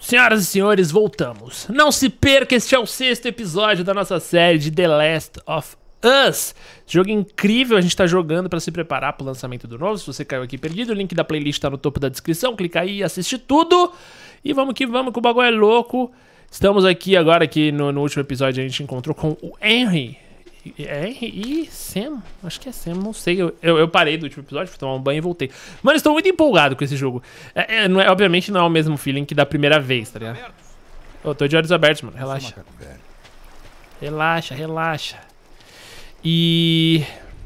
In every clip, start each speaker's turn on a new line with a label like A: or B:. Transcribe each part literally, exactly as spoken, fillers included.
A: Senhoras e senhores, voltamos. Não se perca, este é o sexto episódio da nossa série de The Last of Us. Jogo incrível, a gente tá jogando pra se preparar pro lançamento do novo. Se você caiu aqui perdido, o link da playlist tá no topo da descrição. Clica aí e assiste tudo. E vamos que vamos, que o bagulho é louco. Estamos aqui agora, que no, no último episódio a gente encontrou com o Henry. Henry e Sam? Acho que é Sam, não sei. Eu, eu, eu parei do último episódio, fui tomar um banho e voltei. Mano, estou muito empolgado com esse jogo. É, é, não é, obviamente não é o mesmo feeling que da primeira vez, tá ligado? Eu tô de olhos abertos, mano. Relaxa. Relaxa, relaxa. E...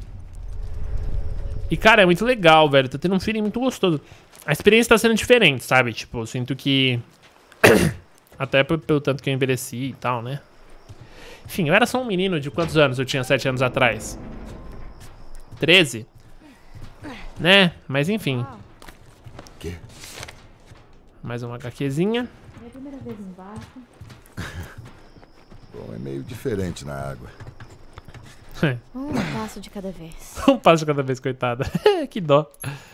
A: E, cara, é muito legal, velho. Tô tendo um feeling muito gostoso. A experiência tá sendo diferente, sabe? Tipo, eu sinto que... Até pelo tanto que eu envelheci e tal, né? Enfim, eu era só um menino de quantos anos eu tinha sete anos atrás? treze? Né? Mas enfim.
B: Que?
A: Mais uma HQzinha.
C: É a primeira vez em barco.
B: Bom, é meio diferente na água.
C: Um passo de cada vez.
A: Um passo de cada vez, coitada. Que dó.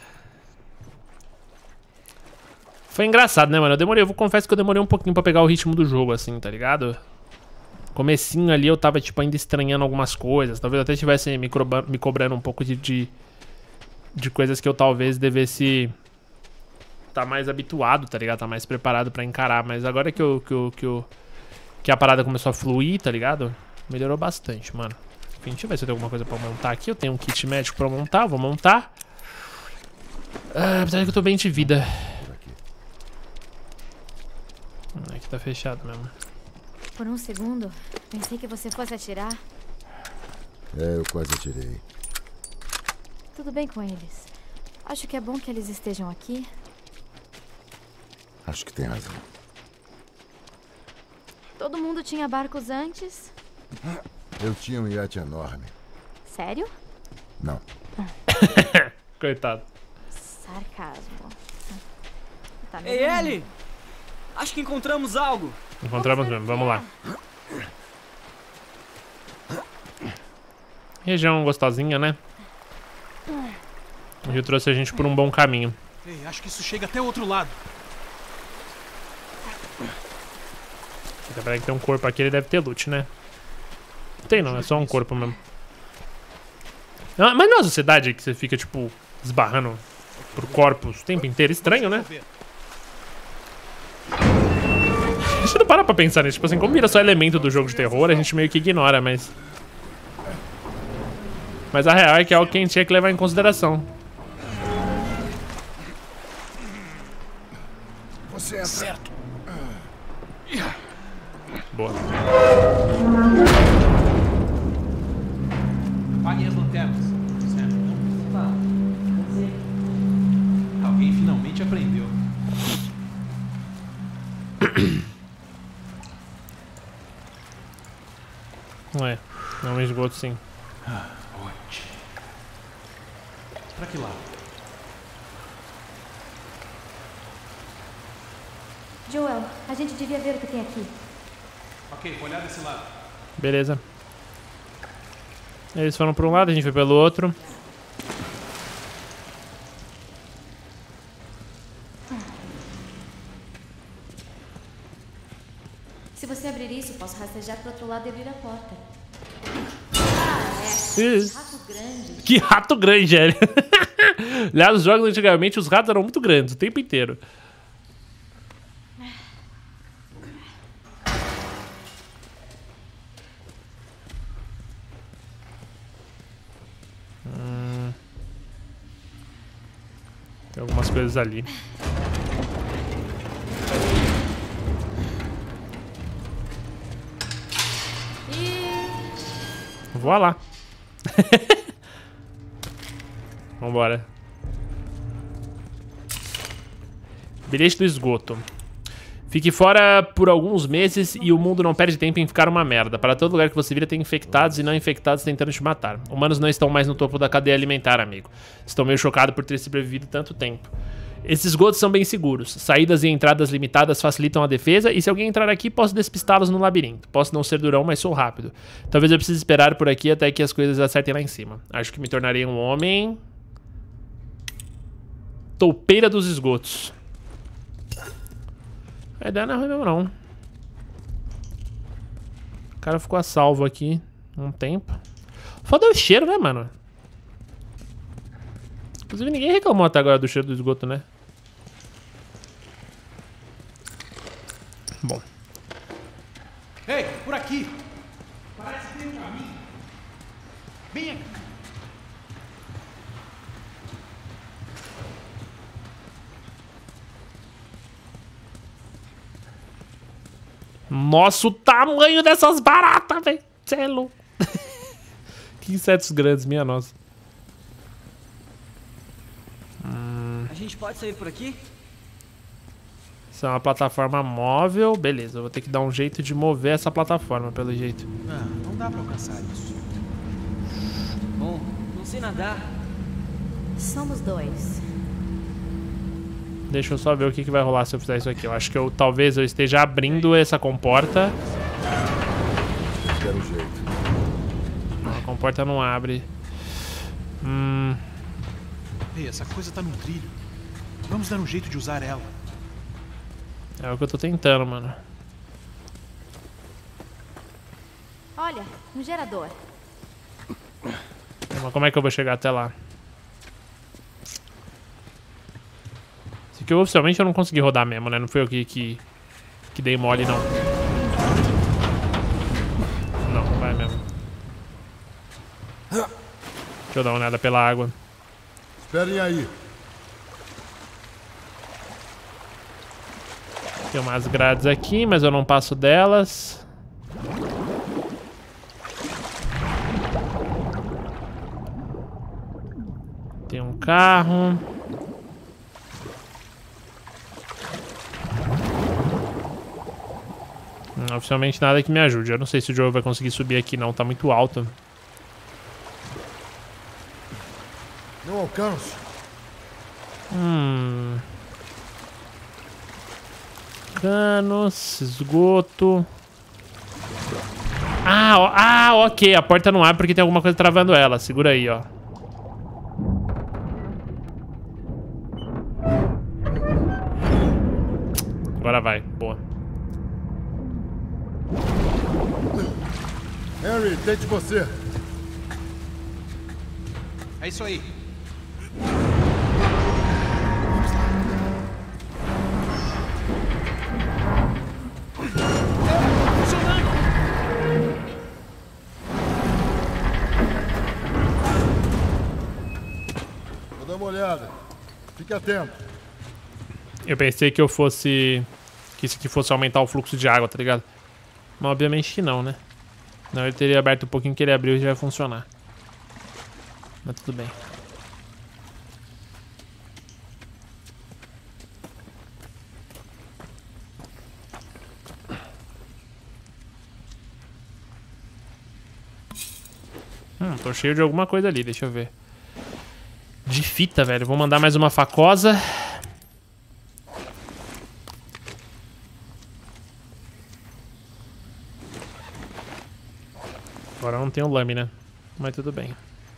A: Foi engraçado, né, mano? Eu demorei, eu confesso que eu demorei um pouquinho pra pegar o ritmo do jogo, assim, tá ligado? Comecinho ali eu tava, tipo, ainda estranhando algumas coisas. Talvez eu até estivesse me, me cobrando um pouco de, de, de coisas que eu talvez devesse tá mais habituado, tá ligado? Tá mais preparado pra encarar. Mas agora que, eu, que, eu, que, eu, que a parada começou a fluir, tá ligado? Melhorou bastante, mano. Enfim, deixa eu ver se eu tenho alguma coisa pra montar aqui. Eu tenho um kit médico pra montar, vou montar. Ah, apesar que eu tô bem de vida. Aqui tá fechado mesmo.
C: Por um segundo, pensei que você fosse atirar.
B: É, eu quase atirei.
C: Tudo bem com eles. Acho que é bom que eles estejam aqui.
B: Acho que tem razão.
C: Todo mundo tinha barcos antes?
B: Eu tinha um iate enorme.
C: Sério?
B: Não.
A: Coitado.
C: Sarcasmo. Tá
D: Ei, Ellie! Acho que encontramos algo.
A: Encontramos mesmo, vamos lá. Região gostosinha, né? Hoje trouxe a gente por um bom caminho.
E: Ei, acho que isso chega até o outro lado.
A: Peraí que tem um corpo aqui, ele deve ter loot, né? Não tem não, é só um corpo mesmo. Não, mas não é uma sociedade que você fica, tipo, esbarrando por corpos o tempo inteiro. Estranho, né? A gente não para pra pensar nisso. Tipo assim, como vira só elemento do jogo de terror, a gente meio que ignora, mas... Mas a real é que é algo que a gente tinha que levar em consideração.
B: Você é certo.
A: Boa.
E: Apaguem as lanternas. Certo? Tá. Alguém finalmente aprendeu.
A: Ué, é um esgoto sim.
E: Ah, ótimo. Pra que lado?
C: Joel, a gente devia ver o que tem aqui.
E: Ok, vou olhar desse lado.
A: Beleza. Eles foram pra um lado, a gente foi pelo outro.
C: Se você abrir isso, posso rastejar pro outro lado e abrir a porta.
A: Ah,
C: é. Rato grande.
A: Que rato grande, velho. Aliás, os jogos antigamente, os ratos eram muito grandes o tempo inteiro. Hum. Tem algumas coisas ali. Voa lá. Vambora. Bilhete do esgoto. Fique fora por alguns meses e o mundo não perde tempo em ficar uma merda. Para todo lugar que você vira tem infectados e não infectados tentando te matar. Humanos não estão mais no topo da cadeia alimentar, amigo. Estou meio chocado por ter sobrevivido tanto tempo. Esses esgotos são bem seguros. Saídas e entradas limitadas facilitam a defesa e se alguém entrar aqui, posso despistá-los no labirinto. Posso não ser durão, mas sou rápido. Talvez eu precise esperar por aqui até que as coisas acertem lá em cima. Acho que me tornarei um homem... Toupeira dos esgotos. A ideia não é ruim mesmo, não. O cara ficou a salvo aqui um tempo. Foda é o cheiro, né, mano? Inclusive, ninguém reclamou até agora do cheiro do esgoto, né? Bom.
E: Ei, por aqui! Parece que tem um caminho. Vem aqui.
A: Nossa, o tamanho dessas baratas, velho. Cê é louco. Que insetos grandes, minha nossa.
D: A gente pode sair por aqui?
A: Isso é uma plataforma móvel. Beleza, eu vou ter que dar um jeito de mover essa plataforma, pelo jeito.
E: Não, não dá pra alcançar isso.
D: Bom, não sei nadar.
C: Somos dois.
A: Deixa eu só ver o que, que vai rolar se eu fizer isso aqui. Eu acho que eu talvez eu esteja abrindo essa comporta.
B: Quero jeito.
A: Não, a comporta não abre. Hum...
E: Ei, essa coisa tá no trilho. Vamos dar um jeito de usar ela.
A: É o que eu tô tentando, mano.
C: Olha, um gerador.
A: Mas como é que eu vou chegar até lá? Isso aqui oficialmente eu não consegui rodar mesmo, né? Não foi eu que, que, que dei mole, não. Não, não vai mesmo. Deixa eu dar uma olhada pela água.
B: Esperem aí.
A: Tem umas grades aqui, mas eu não passo delas. Tem um carro. Hum, oficialmente nada que me ajude. Eu não sei se o jogo vai conseguir subir aqui não, tá muito alto.
B: Não alcanço.
A: Hum... Canos, esgoto. Ah, ó, ah, ok. A porta não abre porque tem alguma coisa travando ela. Segura aí, ó. Agora vai. Boa.
B: Harry, tente você.
E: É isso aí.
B: Vou dar uma olhada. Fique atento.
A: Eu pensei que eu fosse... Que isso aqui fosse aumentar o fluxo de água, tá ligado? Mas obviamente que não, né? Não, ele teria aberto um pouquinho que ele abriu e já vai funcionar. Mas tudo bem. Hum, tô cheio de alguma coisa ali, deixa eu ver. De fita, velho. Vou mandar mais uma facosa. Agora não tenho lâmina, mas tudo bem.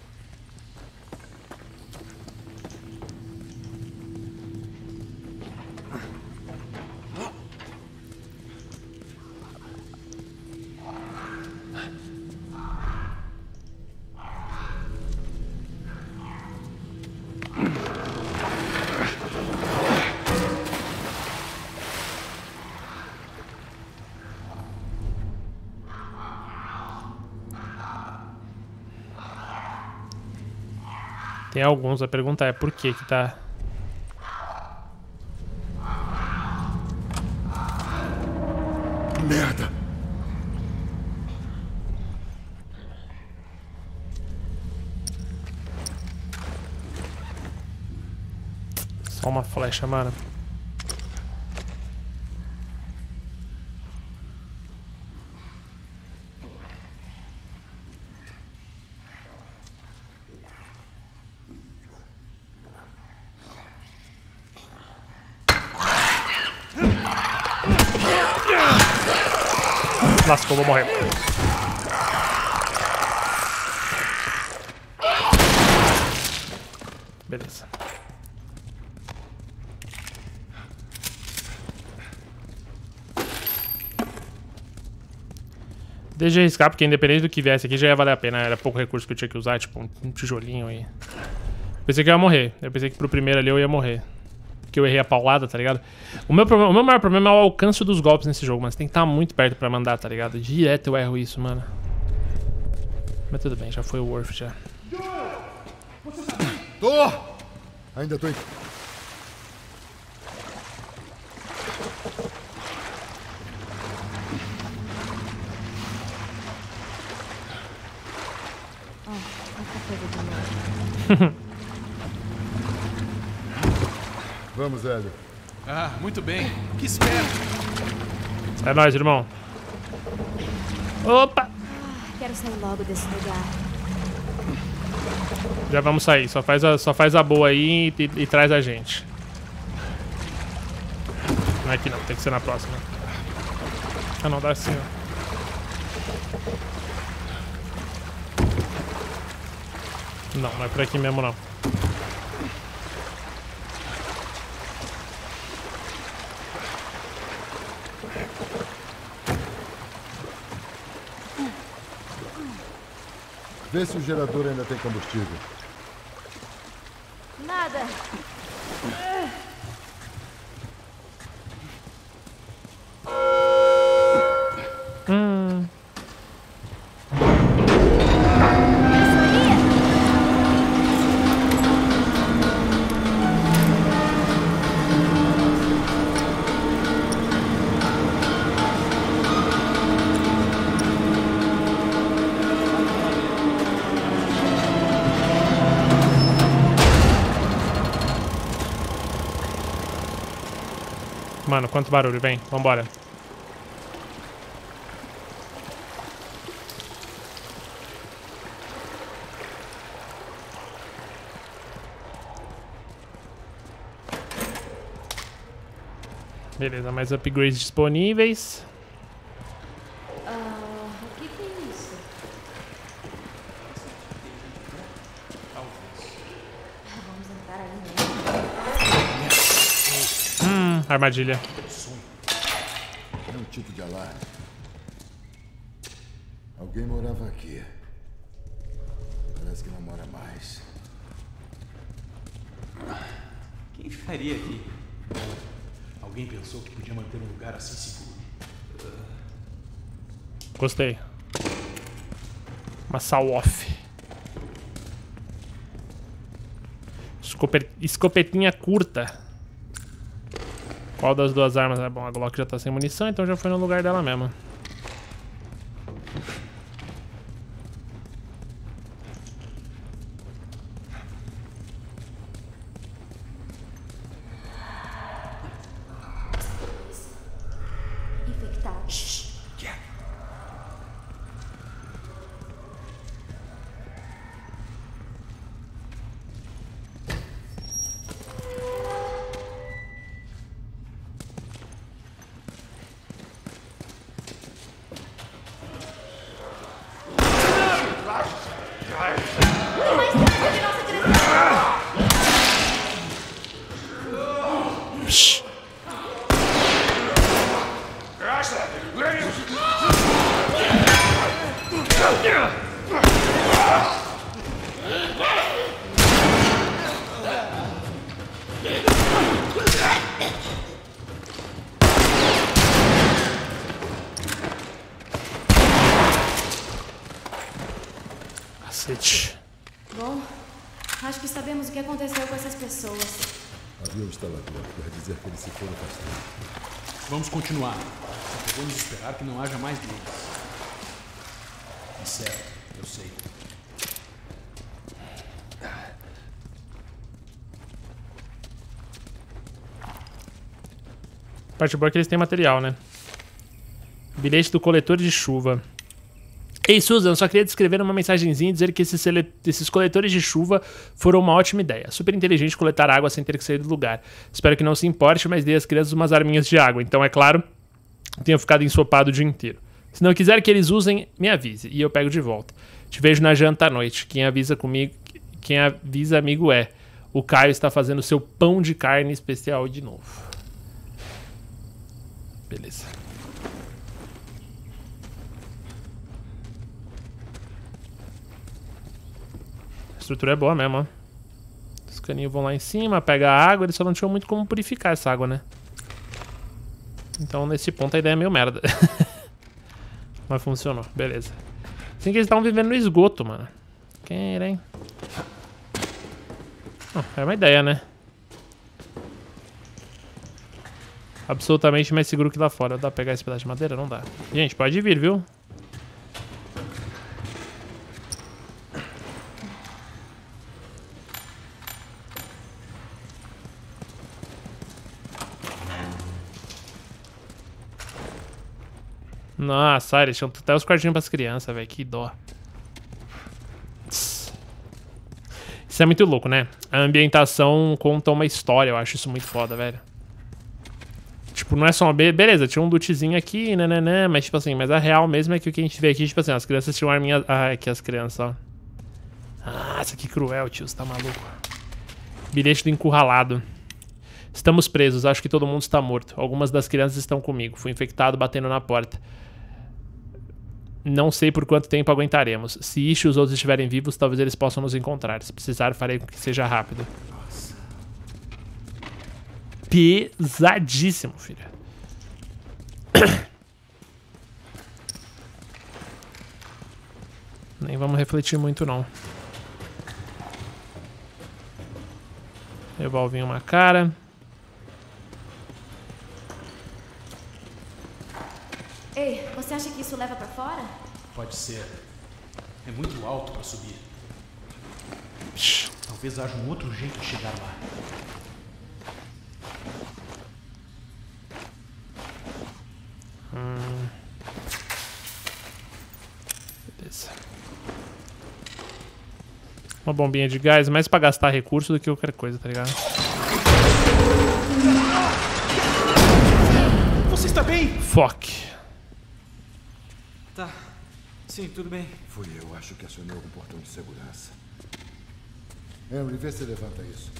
A: Tem alguns a perguntar é por que que tá...
B: Merda.
A: Só uma flecha, mano. Lascou, vou morrer. Beleza. Deixa eu arriscar, porque independente do que viesse aqui já ia valer a pena. Era pouco recurso que eu tinha que usar, tipo um, um tijolinho aí. Pensei que eu ia morrer. Eu pensei que pro primeiro ali eu ia morrer. Porque eu errei a paulada, tá ligado? O meu, problema, o meu maior problema é o alcance dos golpes nesse jogo, mas tem que estar muito perto pra mandar, tá ligado? Direto eu erro isso, mano. Mas tudo bem, já foi o Worth já.
B: Tô! Ainda tô em... Vamos, Hélio.
E: Ah, muito bem. Que esperto.
A: É nóis, irmão. Opa!
C: Quero sair logo desse lugar.
A: Já vamos sair. Só faz a, só faz a boa aí e, e, e traz a gente. Não é aqui não, tem que ser na próxima. Ah não, dá assim, ó. Não, não é por aqui mesmo não.
B: Vê se o gerador ainda tem combustível.
C: Nada.
A: Hum. Mano, quanto barulho, vem, vambora. Beleza, mais upgrades disponíveis.
C: Ah, o que que é isso? Vamos entrar ali mesmo.
A: Hum, armadilha.
B: É um tipo de alarme. Alguém morava aqui. Parece que não mora mais.
E: Quem faria aqui? Alguém pensou que podia manter um lugar assim seguro.
A: Gostei. Uma saw-off. Escope- Escopetinha curta. Qual das duas armas? É bom, a Glock já tá sem munição, então já foi no lugar dela mesmo.
C: Infectados.
A: Psh. Cacete.
C: Bom, acho que sabemos o que aconteceu com essas pessoas.
B: Havia um instalador. Quer dizer que eles se foram faz tempo.
E: Vamos continuar. Só podemos esperar que não haja mais deles. Certo, eu sei.
A: A parte boa é que eles têm material, né? Bilhete do coletor de chuva. Ei, Susan, só queria descrever uma mensagenzinha e dizer que esses, esses coletores de chuva foram uma ótima ideia. Super inteligente coletar água sem ter que sair do lugar. Espero que não se importe, mas dei às crianças umas arminhas de água. Então, é claro, tenho ficado ensopado o dia inteiro. Se não quiser que eles usem, me avise e eu pego de volta. Te vejo na janta à noite. Quem avisa comigo, quem avisa amigo é. O Caio está fazendo seu pão de carne especial de novo. Beleza. estrutura é boa mesmo, ó. Os caninhos vão lá em cima, pega a água. Eles só não tinham muito como purificar essa água, né? Então, nesse ponto, a ideia é meio merda. Mas funcionou, beleza. Assim que eles estavam vivendo no esgoto, mano. Querem. Oh, é uma ideia, né? Absolutamente mais seguro que lá fora. Dá pra pegar esse pedaço de madeira? Não dá. Gente, pode vir, viu? Nossa, eles tinham até os quartinhos pras crianças, velho. Que dó. Isso é muito louco, né? A ambientação conta uma história. Eu acho isso muito foda, velho. Tipo, não é só uma... Be beleza, tinha um lootzinho aqui, nananã. Mas, tipo assim, mas a real mesmo é que o que a gente vê aqui, tipo assim, as crianças tinham arminha... Ah, aqui as crianças, ó. Ah, isso aqui é cruel, tio. Você tá maluco. Bilhete do encurralado. Estamos presos. Acho que todo mundo está morto. Algumas das crianças estão comigo. Fui infectado batendo na porta. Não sei por quanto tempo aguentaremos. Se Ish e os outros estiverem vivos, talvez eles possam nos encontrar. Se precisar, farei com que seja rápido. Nossa. Pesadíssimo, filho. Nem vamos refletir muito, não. Revolvinho uma cara.
C: Ei, você acha que isso leva pra fora?
E: Pode ser. É muito alto pra subir. Talvez haja um outro jeito de chegar lá.
A: Hum. Beleza. Uma bombinha de gás, mais pra gastar recurso do que qualquer coisa, tá ligado?
E: Você está bem?
A: Fuck.
D: Tá. Sim, tudo bem.
B: Fui eu, acho que acionei algum portão de segurança. Henry, vê se levanta isso.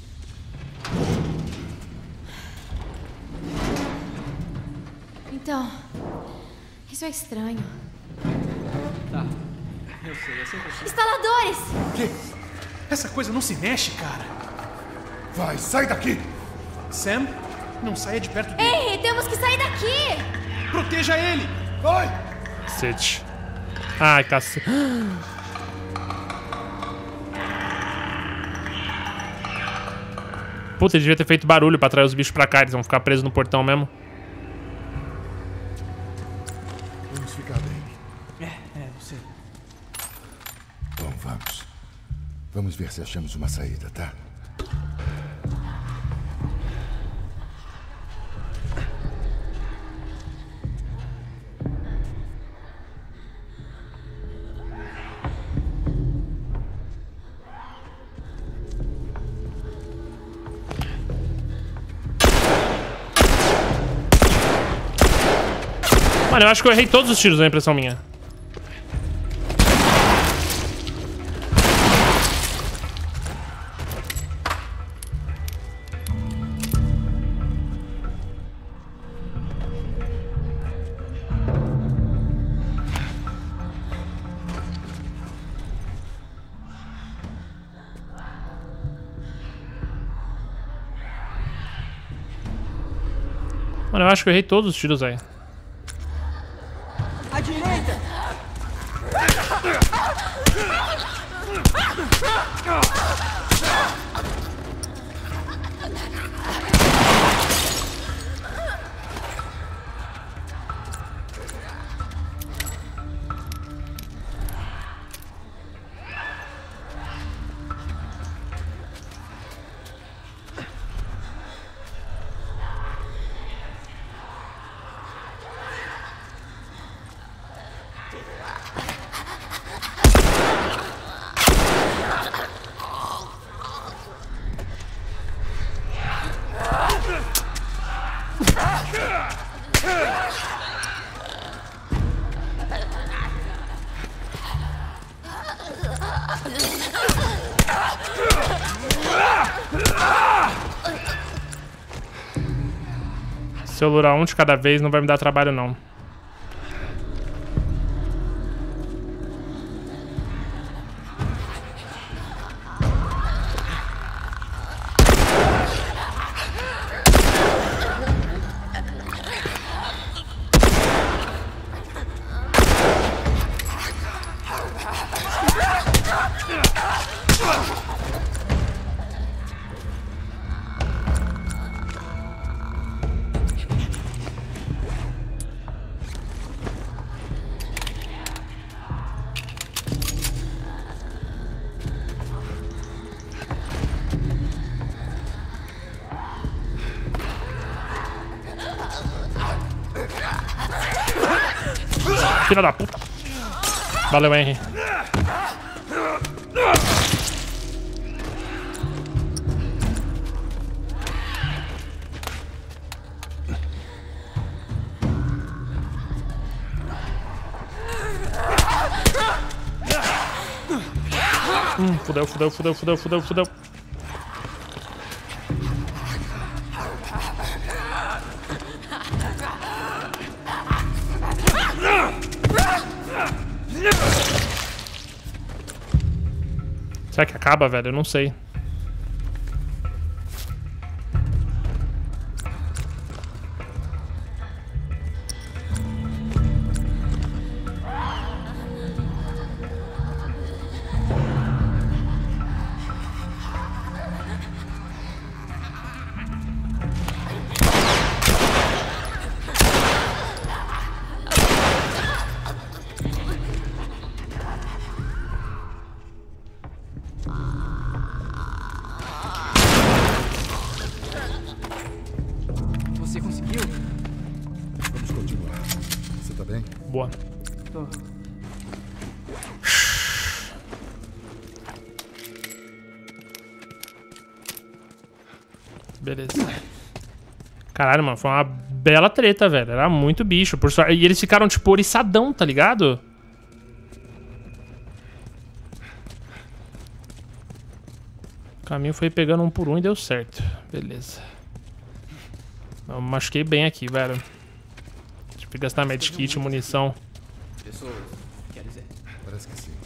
C: Então, isso é estranho.
D: Tá. Eu sei, é sempre assim.
C: Instaladores!
E: Que? Essa coisa não se mexe, cara.
B: Vai, sai daqui!
E: Sam, não saia de perto dele.
C: Ei, temos que sair daqui!
E: Proteja ele!
B: Vai!
A: Cacete. Ai, cacete. Puta, ele devia ter feito barulho pra atrair os bichos pra cá. Eles vão ficar presos no portão mesmo.
B: Vamos ficar bem.
E: É, é, você.
B: Bom, vamos. Vamos ver se achamos uma saída, tá?
A: Mano, eu acho que eu errei todos os tiros, é impressão minha. Mano, eu acho que eu errei todos os tiros aí.
D: À direita! Se eu lurar um de cada vez, não vai me dar trabalho, não. Filha da puta. Valeu, Henry. Hum, fudeu, fudeu, fudeu, fudeu, fudeu, fudeu. Será que acaba, velho? Eu não sei.
E: Você conseguiu?
B: Vamos continuar. Você tá bem?
D: Boa.
E: Tô.
D: Beleza. Caralho, mano, foi uma bela treta, velho. Era muito bicho. Por sorte. E eles ficaram, tipo, oriçadão, tá ligado? O caminho foi pegando um por um e deu certo. Beleza. Eu machuquei bem aqui, velho. Deixa eu gastar medkit, munição.
E: Pessoas, quer dizer.
B: Parece que sim.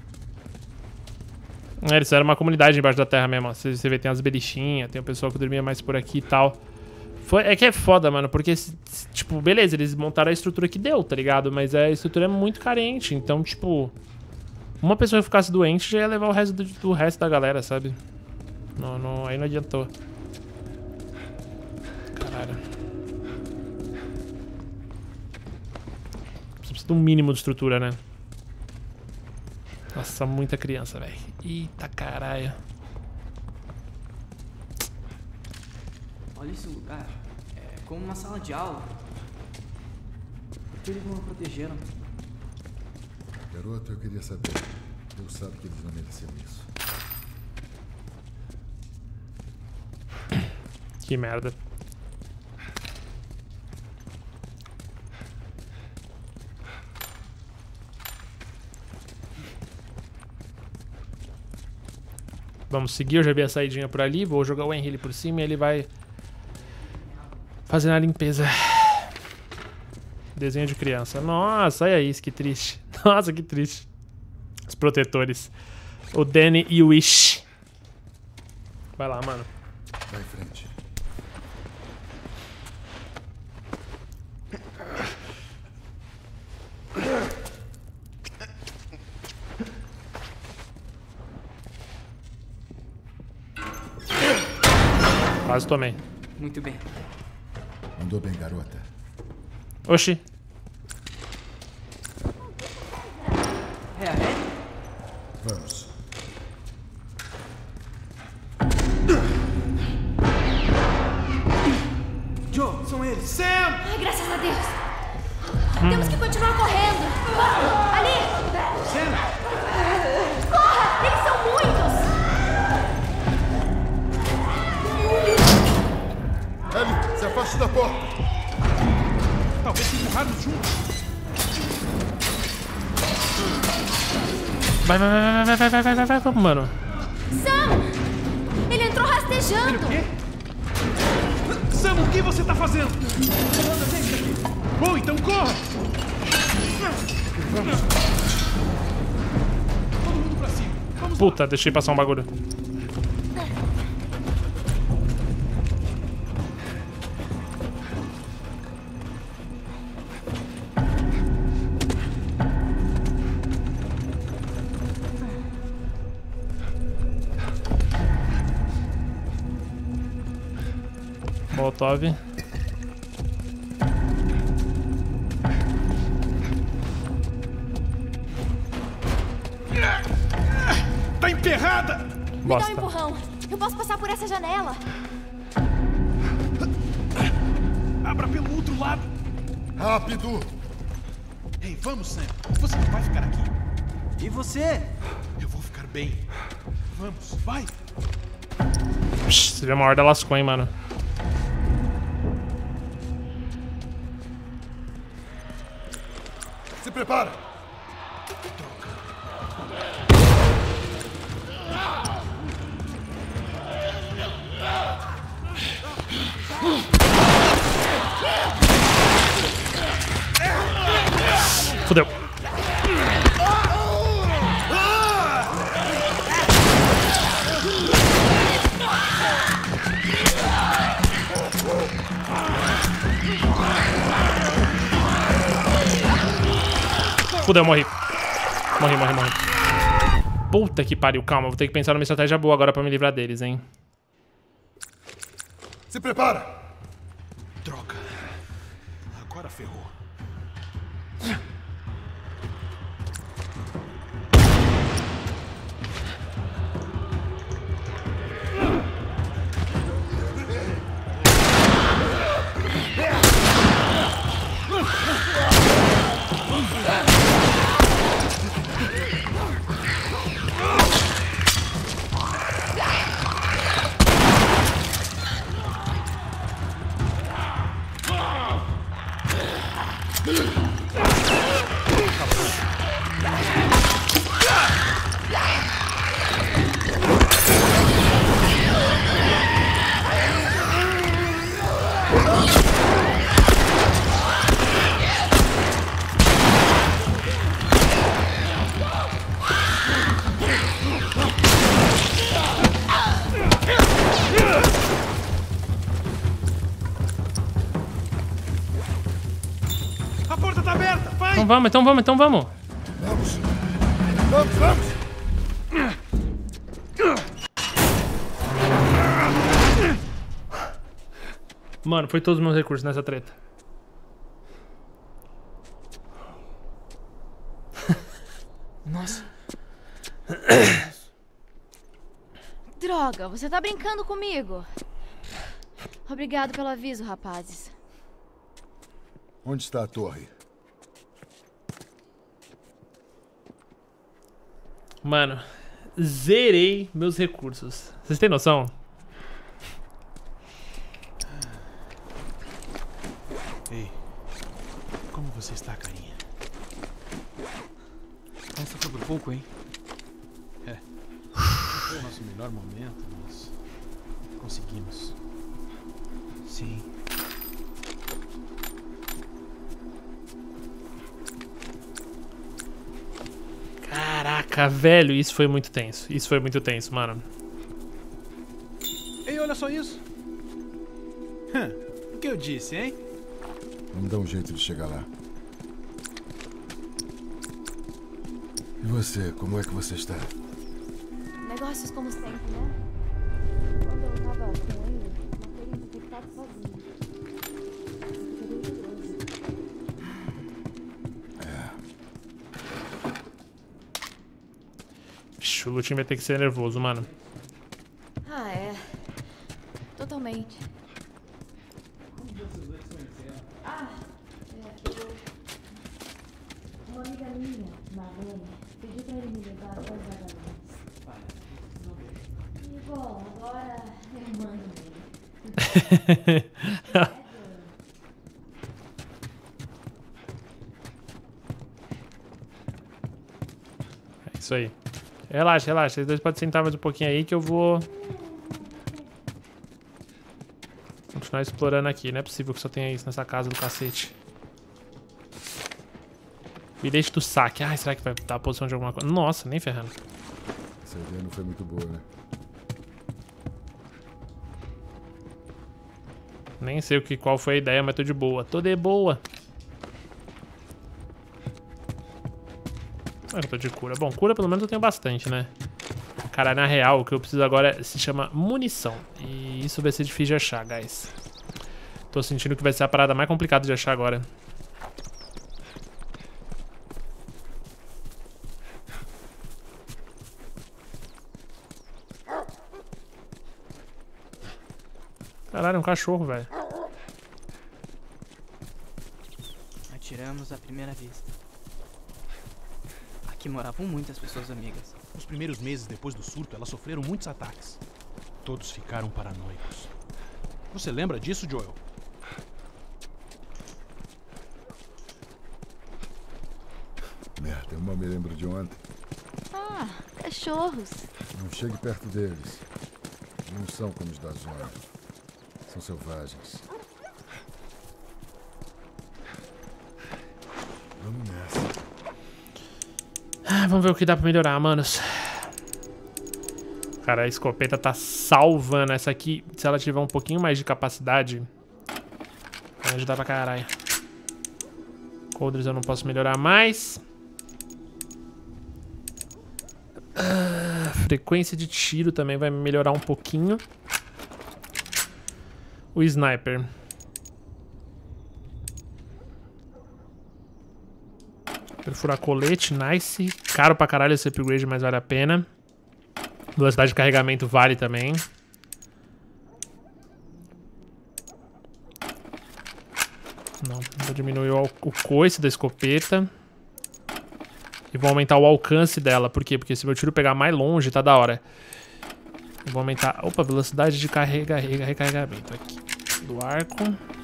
D: É, eles eram uma comunidade embaixo da terra mesmo. Ó. Você, você vê, tem as belichinhas, tem o pessoal que dormia mais por aqui e tal. Foi, é que é foda, mano, porque, tipo, beleza, eles montaram a estrutura que deu, tá ligado? Mas a estrutura é muito carente, então, tipo... Uma pessoa que ficasse doente já ia levar o resto do, do resto da galera, sabe? Não, não, aí não adiantou. Caralho. Precisa de um mínimo de estrutura, né? Nossa, muita criança, velho. Eita caralho.
E: Olha esse lugar. É como uma sala de aula. Por que eles não a protegeram?
B: Garoto, eu queria saber. Deus sabe que eles não mereciam isso.
D: Que merda. Vamos seguir, eu já vi a saidinha por ali. Vou jogar o Henry ali por cima e ele vai fazendo a limpeza. Desenho de criança. Nossa, olha isso, que triste. Nossa, que triste. Os protetores. O Danny e o Wish. Vai lá, mano.
B: Vai em frente.
D: Quase tomei.
E: Muito bem.
B: Mandou bem, garota.
D: Oxi.
E: É a Red?
B: Vamos.
E: Joe, são eles. Sam!
C: Ai, graças a Deus. Temos que continuar correndo. Ali!
E: Sam!
C: Corra! Eles são muitos!
B: Ellie, se afaste da porta.
E: Talvez se empurrarmos juntos.
D: Vai, vai, vai, vai, vai, vai, vai, vai, vai, vamos, mano.
C: Sam! Ele entrou rastejando.
E: O quê? Sam, o que você tá fazendo? Bom, então corra! Vamos. Todo mundo pra cima. Vamos.
D: Puta, deixei passar um bagulho. Molotov.
E: Tá emperrada!
C: Me dá um
D: Bosta.
C: empurrão. Eu posso passar por essa janela.
E: Abra pelo outro lado.
B: Rápido!
F: Ei, vamos, Sam. Você não vai ficar aqui.
E: E você?
F: Eu vou ficar bem. Vamos, vai.
D: Se vê uma horda, lascou, hein, mano.
B: Se prepara!
D: Fudeu. Fudeu, morri. Morri, morri, morri. Puta que pariu, calma. Vou ter que pensar numa estratégia boa agora pra me livrar deles, hein.
B: Se prepara!
F: Droga. Agora ferrou. A porta tá aberta, vai!
D: Então vamos, então vamos, então vamos.
B: Vamos! Vamos, vamos!
D: Mano, foi todos os meus recursos nessa treta.
E: Nossa.
C: Droga, você tá brincando comigo. Obrigado pelo aviso, rapazes.
B: Onde está a torre?
D: Mano, zerei meus recursos. Vocês têm noção?
F: Ei, como você está, carinha?
E: Essa foi por pouco, hein?
F: É. Não foi o nosso melhor momento, mas conseguimos.
E: Sim.
D: Caraca, velho, isso foi muito tenso. Isso foi muito tenso, mano.
F: Ei, olha só isso. Hã, o que eu disse, hein?
B: Vamos dar um jeito de chegar lá. E você, como é que você está?
C: Negócios como sempre, né? Quando eu tava com ele, uma coisa infectada sozinho.
D: Vixe, o Lutin vai ter que ser nervoso, mano.
C: Ah, é. Totalmente. Ah, é, eu... Uma amiga minha, Marlene, pediu pra ele me levar até os vagalumes. E, bom, agora eu mando nele.
D: É isso aí. Relaxa, relaxa. Vocês dois podem sentar mais um pouquinho aí que eu vou... continuar explorando aqui. Não é possível que só tenha isso nessa casa do cacete. Bilhete do saque. Ai, será que vai dar a posição de alguma coisa? Nossa, nem ferrando.
B: Essa ideia não foi muito boa, né?
D: Nem sei o que, qual foi a ideia, mas tô de boa. Tô de boa. Ah, eu tô de cura. Bom, cura pelo menos eu tenho bastante, né? Cara, na real, o que eu preciso agora se chama munição. E isso vai ser difícil de achar, guys. Tô sentindo que vai ser a parada mais complicada de achar agora. Caralho, é um cachorro, velho.
E: Atiramos à primeira vista. Aqui moravam muitas pessoas amigas.
F: Nos primeiros meses depois do surto, elas sofreram muitos ataques. Todos ficaram paranoicos. Você lembra disso, Joel?
B: Merda, eu mal me lembro de ontem.
C: Ah, cachorros.
B: Não chegue perto deles. Não são como os da zona. São selvagens. Vamos nessa.
D: Ah, vamos ver o que dá pra melhorar, manos. Cara, a escopeta tá salvando. Essa aqui, se ela tiver um pouquinho mais de capacidade, vai ajudar pra caralho. Coldres eu não posso melhorar mais. Ah, frequência de tiro também vai melhorar um pouquinho. O sniper. Perfurar colete, nice. Caro pra caralho esse upgrade, mas vale a pena. Velocidade de carregamento vale também. Não, vou diminuir o, o coice da escopeta. E vou aumentar o alcance dela. Por quê? Porque se meu tiro pegar mais longe, tá da hora. Eu vou aumentar... Opa, velocidade de carrega, recarregamento aqui. Do arco.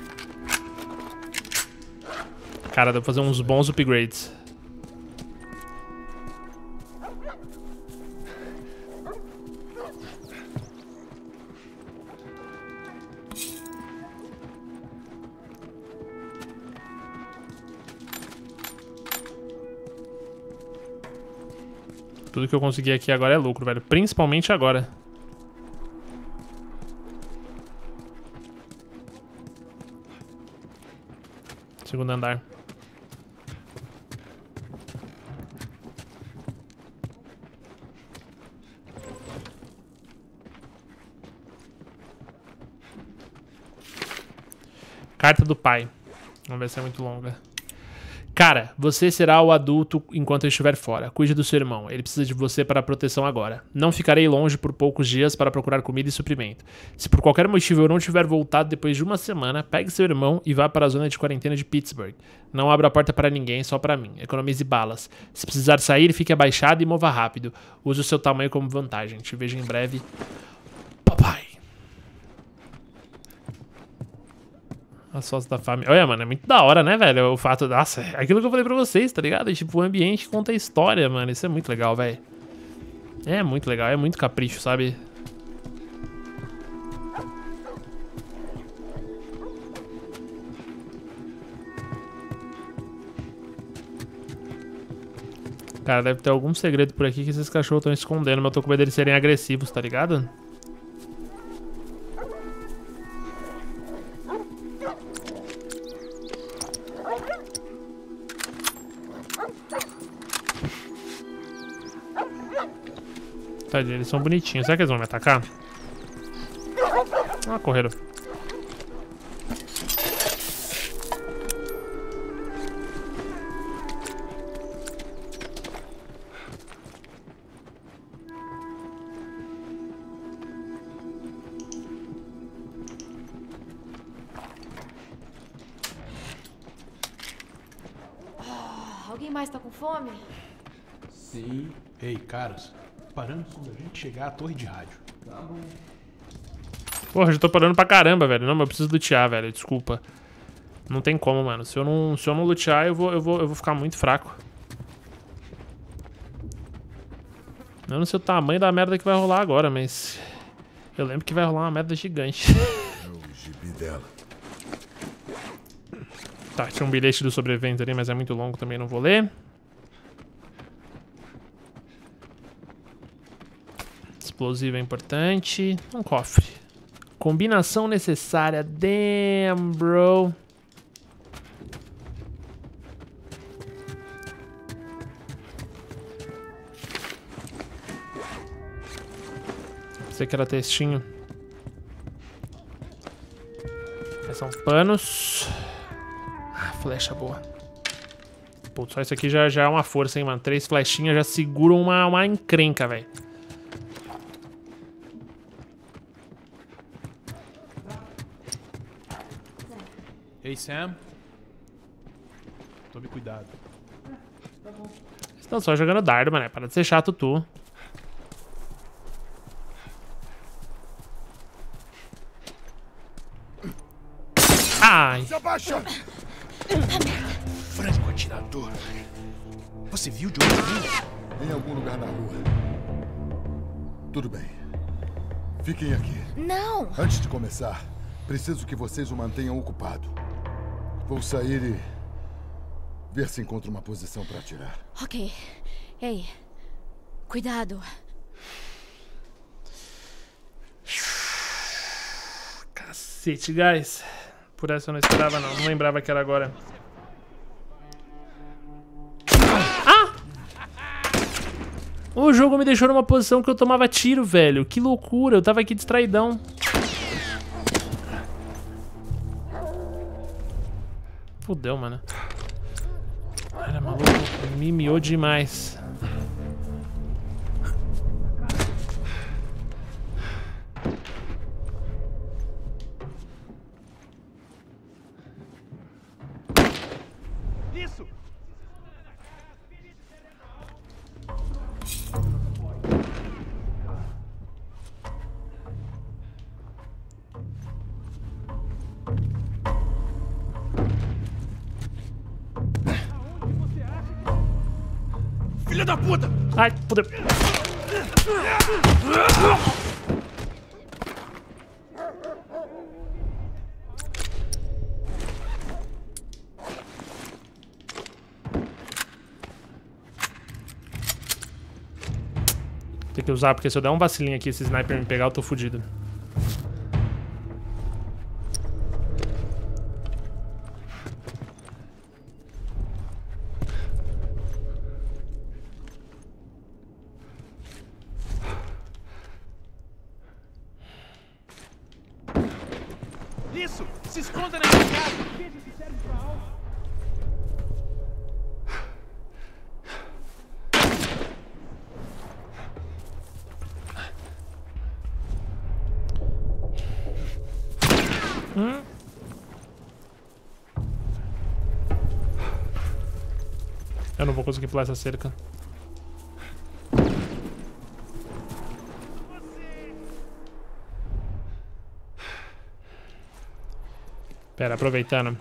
D: Cara, dá pra fazer uns bons upgrades. Tudo que eu consegui aqui agora é lucro, velho. Principalmente agora. Segundo andar. Carta do pai. Vamos ver se é muito longa. Cara, você será o adulto enquanto eu estiver fora. Cuide do seu irmão. Ele precisa de você para a proteção agora. Não ficarei longe por poucos dias para procurar comida e suprimento. Se por qualquer motivo eu não tiver voltado depois de uma semana, pegue seu irmão e vá para a zona de quarentena de Pittsburgh. Não abra a porta para ninguém, só para mim. Economize balas. Se precisar sair, fique abaixado e mova rápido. Use o seu tamanho como vantagem. Te vejo em breve. Papai. As fotos da família. Olha, mano, é muito da hora, né, velho? O fato... Nossa, é aquilo que eu falei pra vocês, tá ligado? Tipo, o ambiente conta a história, mano. Isso é muito legal, velho. É muito legal, é muito capricho, sabe? Cara, deve ter algum segredo por aqui que esses cachorros estão escondendo, mas eu tô com medo deles serem agressivos, tá ligado? Tadinho, eles são bonitinhos. Será que eles vão me atacar? Ah, correram.
C: Alguém mais tá com fome?
E: Sim.
F: Ei, caras. Paramos quando a gente chegar à torre de rádio.
E: Tá bom.
D: Porra, já tô parando pra caramba, velho. Não, mas eu preciso lutear, velho. Desculpa. Não tem como, mano. Se eu não, se eu não lutear, eu vou, eu, vou, eu vou ficar muito fraco. Eu não sei o tamanho da merda que vai rolar agora, mas... Eu lembro que vai rolar uma merda gigante.
B: É o gibi dela.
D: Tá, tinha um bilhete do sobrevivente ali, mas é muito longo também, não vou ler. Explosivo é importante. Um cofre. Combinação necessária. Damn, bro. Sei que era textinho. Esses são panos. Ah, flecha boa. Putz, só isso aqui já, já é uma força, hein, mano. Três flechinhas já seguram uma, uma encrenca, velho.
F: Ei, Sam. Tome cuidado.
D: Estão só jogando dardo, mano. Para de ser chato, tu. Ai.
B: Se abaixa!
F: Franco atirador. Você viu de onde veio?
B: Em algum lugar na rua. Tudo bem. Fiquem aqui.
C: Não!
B: Antes de começar, preciso que vocês o mantenham ocupado. Vou sair e ver se encontro uma posição para atirar.
C: Ok. Ei, cuidado.
D: Cacete, guys. Por essa eu não esperava, não. Não lembrava que era agora. Ah! O jogo me deixou numa posição que eu tomava tiro, velho. Que loucura. Eu tava aqui distraidão. Fudeu, mano. Era maluco. Me miou demais.
F: Isso! Filha da puta!
D: Ai, fudeu. Tem que usar, porque se eu der um vacilinho aqui, esse sniper me pegar, eu tô fudido.
F: Isso! Se esconda nessa casa! Veja se serve pra algo!
D: Hum? Eu não vou conseguir pular essa cerca. Pera, aproveitando.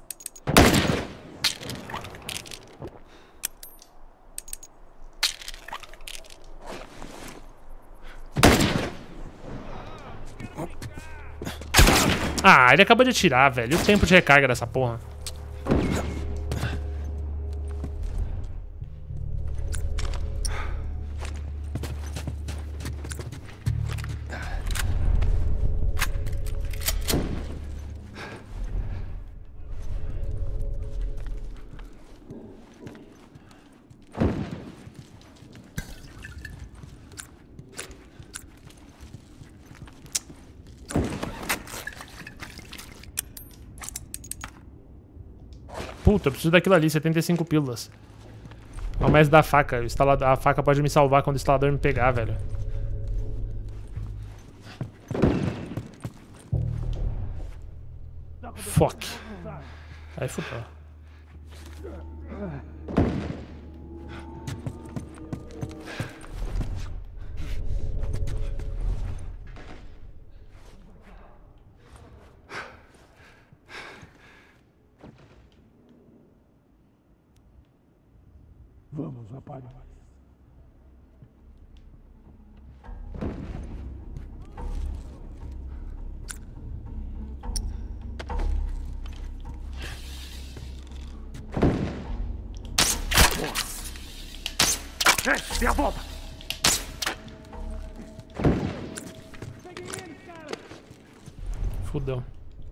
D: Ah, ele acabou de atirar, velho. E o tempo de recarga dessa porra? Puta, eu preciso daquilo ali, setenta e cinco pílulas. Ao mais da faca. O instalador, a faca pode me salvar quando o instalador me pegar, velho. Fuck. Aí fudeu.
F: Vamos, rapaz. Ei, dê a volta!
D: Fudeu.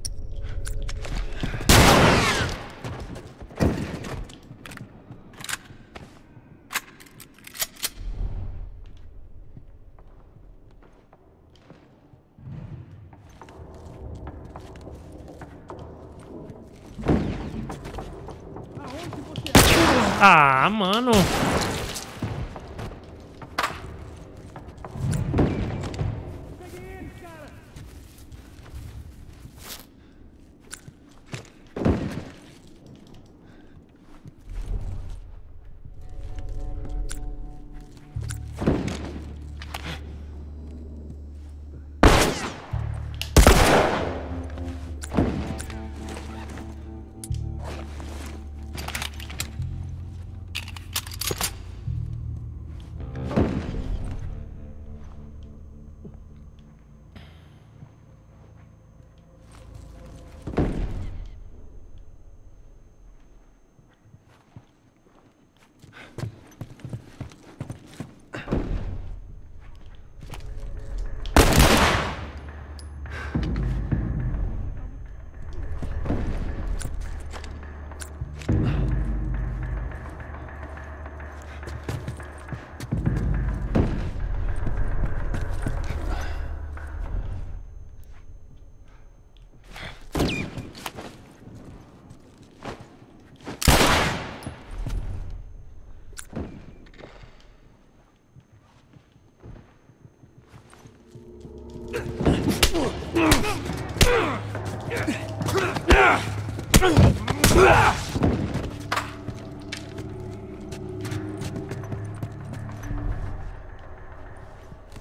D: Ah, mano.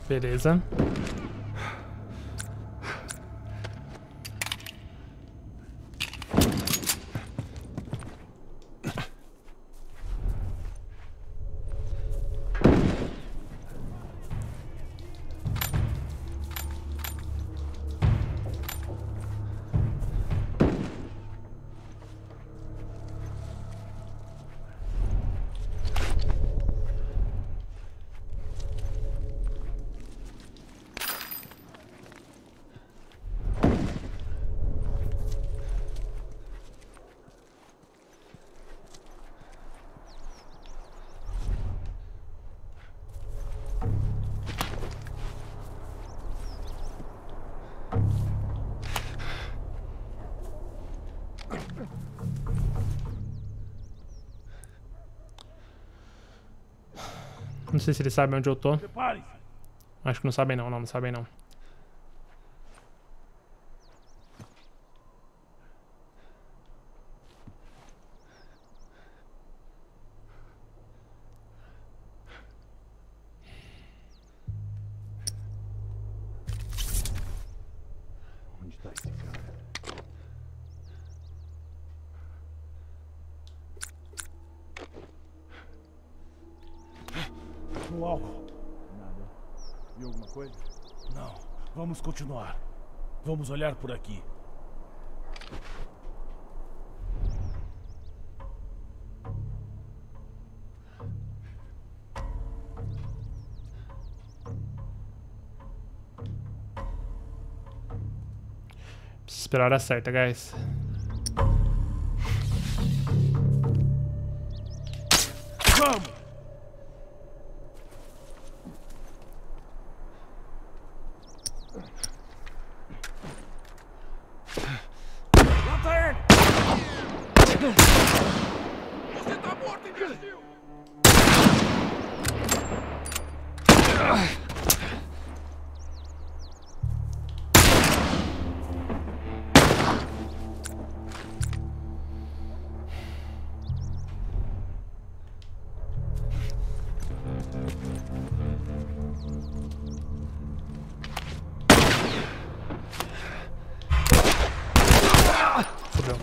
A: Beleza. Não sei se eles sabem onde eu tô. Acho que não sabem não, não, não sabem não.
F: Onde tá esse cara?
G: No alvo. Nada. Viu alguma coisa? Não. Vamos continuar. Vamos olhar por aqui.
A: Preciso esperar a hora certa, guys.
G: Vamos!
B: Você tá morto, imbecil!
A: Fudeu.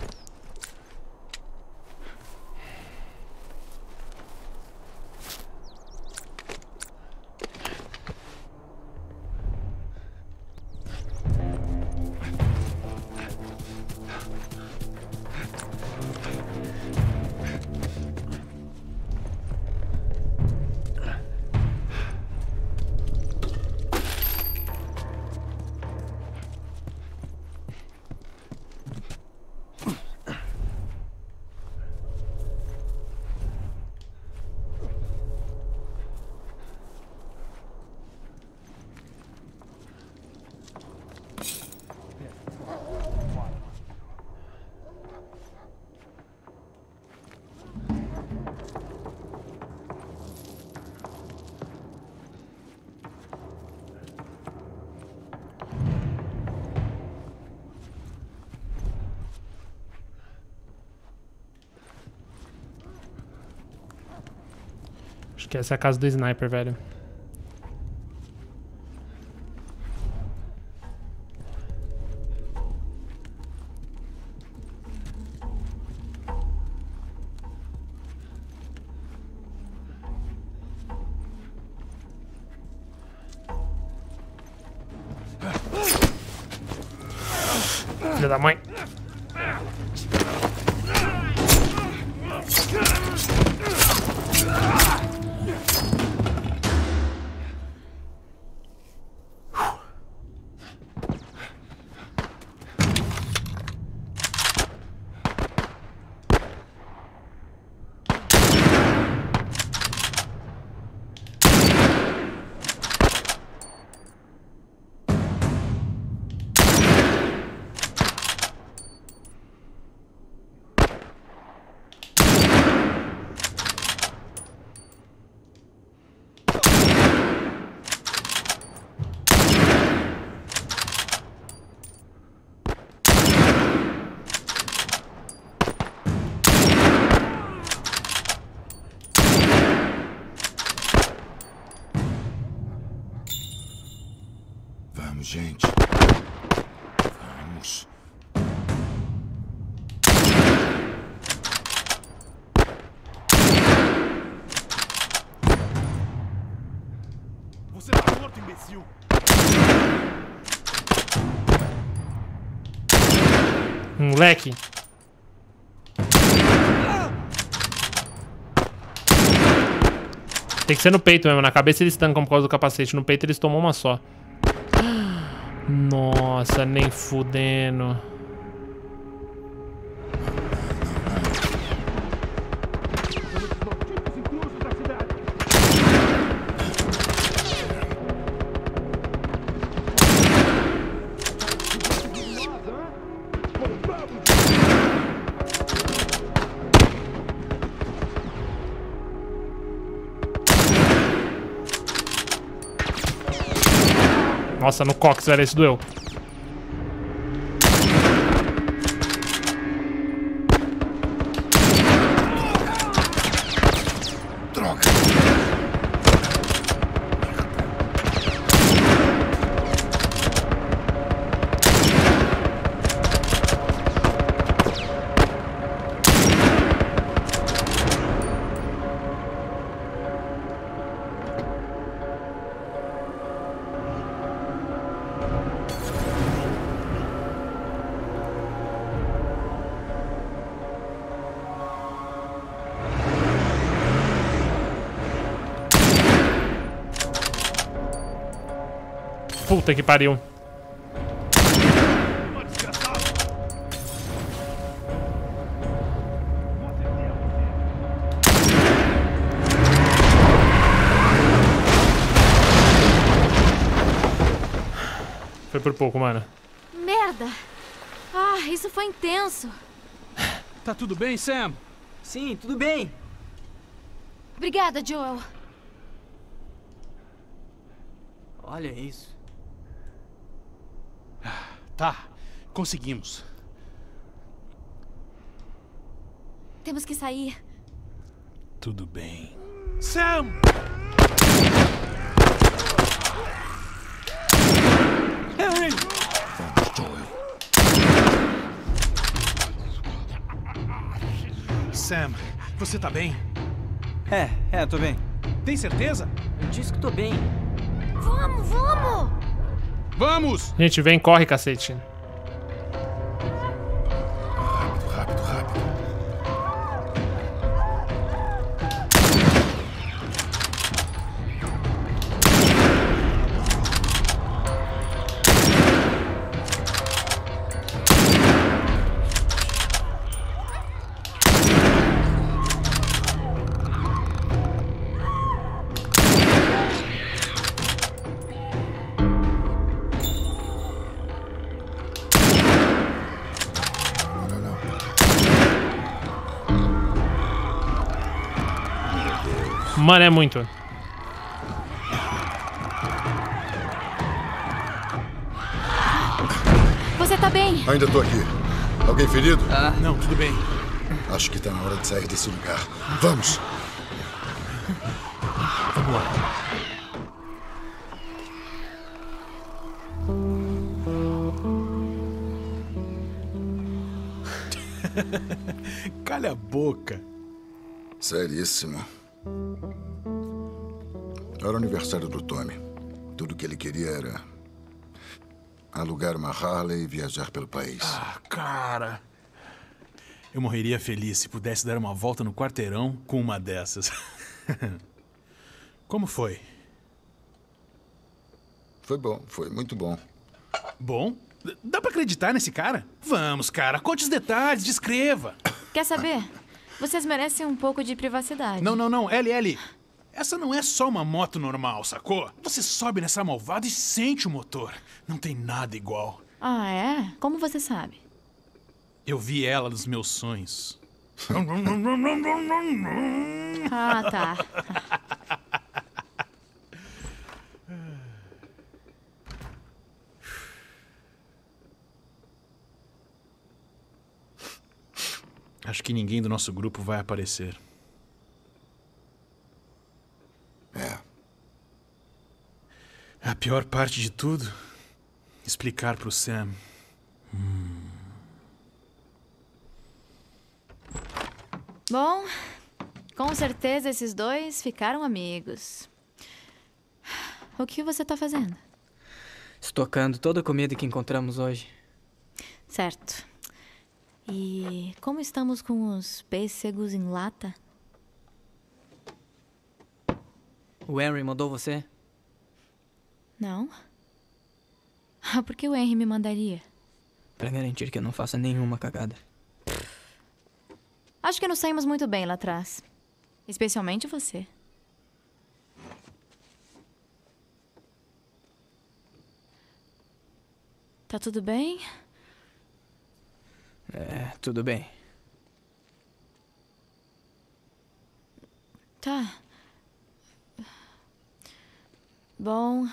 A: Acho que essa é a casa do sniper, velho. Filha da mãe.
B: Vamos, gente. Vamos.
G: Você tá morto, imbecil!
A: Moleque. Tem que ser no peito mesmo. Na cabeça eles tancam por causa do capacete. No peito eles tomam uma só. Nossa, nem fudendo. Nossa, no Cox, velho, esse doeu.
B: Droga.
A: Puta que pariu. Foi por pouco, mano.
C: Merda! Ah, isso foi intenso.
F: Tá tudo bem, Sam?
E: Sim, tudo bem.
C: Obrigada, Joel.
E: Olha isso.
F: Tá, conseguimos.
C: Temos que sair.
F: Tudo bem. Sam! Harry!
B: Vamos, Joel.
F: Sam, você tá bem?
E: É, é, tô bem.
F: Tem certeza?
E: Eu disse que tô bem.
C: Vamos, vamos!
F: Vamos!
A: Gente, vem, corre, cacete.
B: Rápido, rápido, rápido.
A: Mano, é muito.
C: Você tá bem?
B: Ainda tô aqui. Alguém ferido?
E: Ah,
F: Não, tudo bem.
B: Acho que tá na hora de sair desse lugar. Vamos!
F: Vamos lá. Calha a boca.
B: Seríssimo. Era o aniversário do Tommy. Tudo que ele queria era alugar uma Harley e viajar pelo país.
F: Ah, cara. Eu morreria feliz se pudesse dar uma volta no quarteirão com uma dessas. Como foi?
B: Foi bom, foi muito bom.
F: Bom? D- Dá pra acreditar nesse cara? Vamos, cara, conte os detalhes, descreva.
C: Quer saber? Vocês merecem um pouco de privacidade.
F: Não, não, não, L L. Essa não é só uma moto normal, sacou? Você sobe nessa malvada e sente o motor. Não tem nada igual.
C: Ah, é? Como você sabe?
F: Eu vi ela nos meus sonhos.
C: Ah, tá.
F: Acho que ninguém do nosso grupo vai aparecer.
B: É.
F: A pior parte de tudo explicar pro Sam. Hum.
C: Bom, com certeza esses dois ficaram amigos. O que você tá fazendo?
E: Estocando toda a comida que encontramos hoje.
C: Certo. E como estamos com os pêssegos em lata?
E: O Henry mandou você?
C: Não. Ah, por que o Henry me mandaria?
E: Pra garantir que eu não faça nenhuma cagada.
C: Acho que nos saímos muito bem lá atrás. Especialmente você. Tá tudo bem?
E: É, tudo bem.
C: Tá. Bom.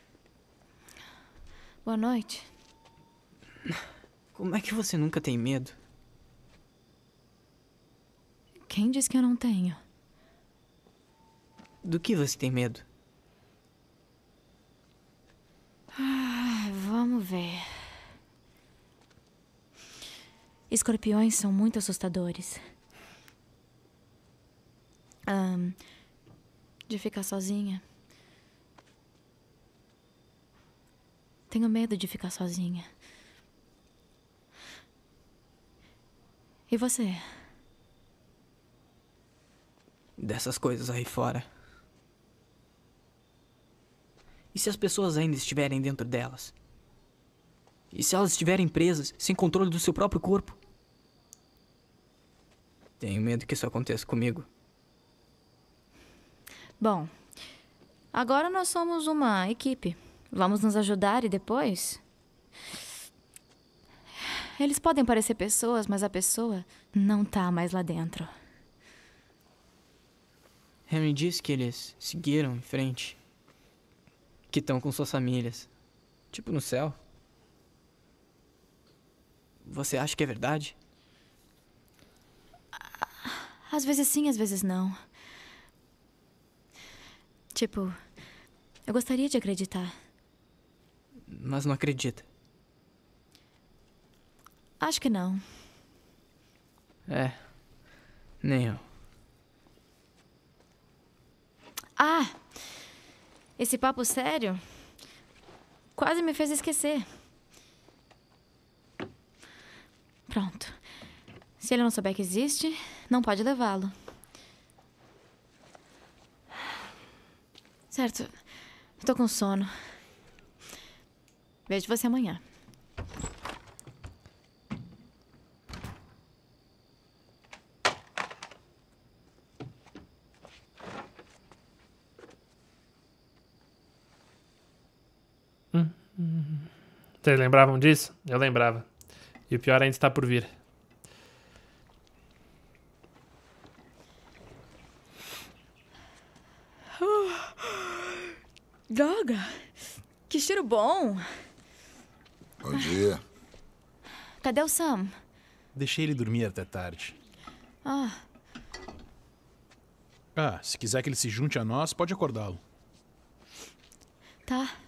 C: Boa noite.
E: Como é que você nunca tem medo?
C: Quem disse que eu não tenho?
E: Do que você tem medo?
C: Ah, vamos ver. Escorpiões são muito assustadores. Ahn, de ficar sozinha. Tenho medo de ficar sozinha. E você?
E: Dessas coisas aí fora. E se as pessoas ainda estiverem dentro delas? E se elas estiverem presas, sem controle do seu próprio corpo? Tenho medo que isso aconteça comigo.
C: Bom, agora nós somos uma equipe. Vamos nos ajudar e depois... Eles podem parecer pessoas, mas a pessoa não tá mais lá dentro.
E: Henry disse que eles seguiram em frente. Que estão com suas famílias. Tipo no céu. Você acha que é verdade?
C: Às vezes sim, às vezes não. Tipo, eu gostaria de acreditar.
E: Mas não acredita.
C: Acho que não.
E: É, nem eu.
C: Ah, esse papo sério quase me fez esquecer. Pronto. Se ele não souber que existe, não pode levá-lo. Certo. Tô com sono. Vejo você amanhã.
A: Hum, hum. Vocês lembravam disso? Eu lembrava. E o pior ainda está por vir.
C: Droga! Que cheiro bom!
B: Bom dia.
C: Cadê o Sam?
F: Deixei ele dormir até tarde.
C: Ah,
F: Ah, se quiser que ele se junte a nós, pode acordá-lo.
C: tá.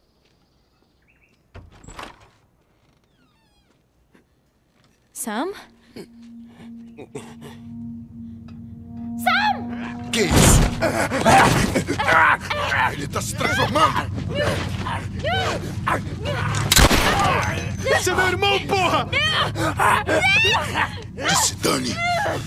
C: Sam?
B: Que isso? Ele tá se transformando!
F: Esse é meu irmão, porra!
B: Que se dane!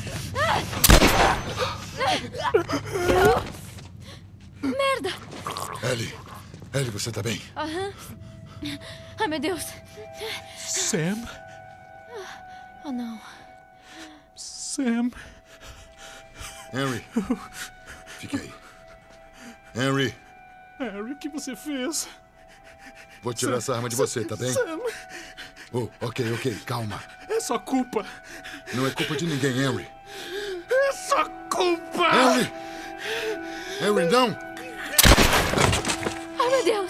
C: Merda!
B: Ellie, Ellie, você tá bem?
C: Aham. Ai, meu Deus.
F: Sam?
C: Oh, não.
F: Sam?
B: Henry, fique aí. Henry,
F: Harry, o que você fez?
B: vou tirar essa arma de você, tá bem?
F: Sam,
B: Oh, ok, ok, calma.
F: é sua culpa.
B: Não é culpa de ninguém, Henry.
F: É sua culpa!
B: Henry! Henry, não!
C: Ai, meu Deus.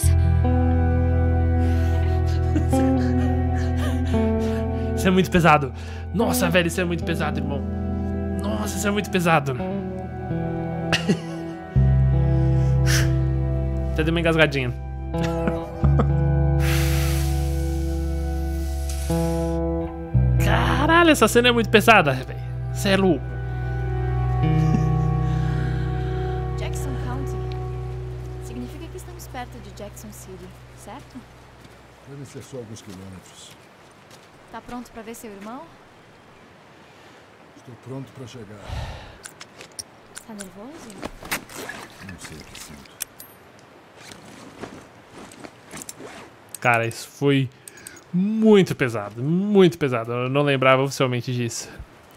A: Isso é muito pesado. Nossa, velho, isso é muito pesado, irmão. Nossa, isso é muito pesado. Até deu uma engasgadinha. Caralho, essa cena é muito pesada, velho. Você é louco.
C: Jackson County. Significa que estamos perto de Jackson City, certo?
B: Devem ser só alguns quilômetros.
C: Tá pronto pra ver seu irmão?
B: Estou pronto para chegar.
C: Tá nervoso?
B: Não sei o que sinto.
A: Cara, isso foi muito pesado. Muito pesado. Eu não lembrava oficialmente disso.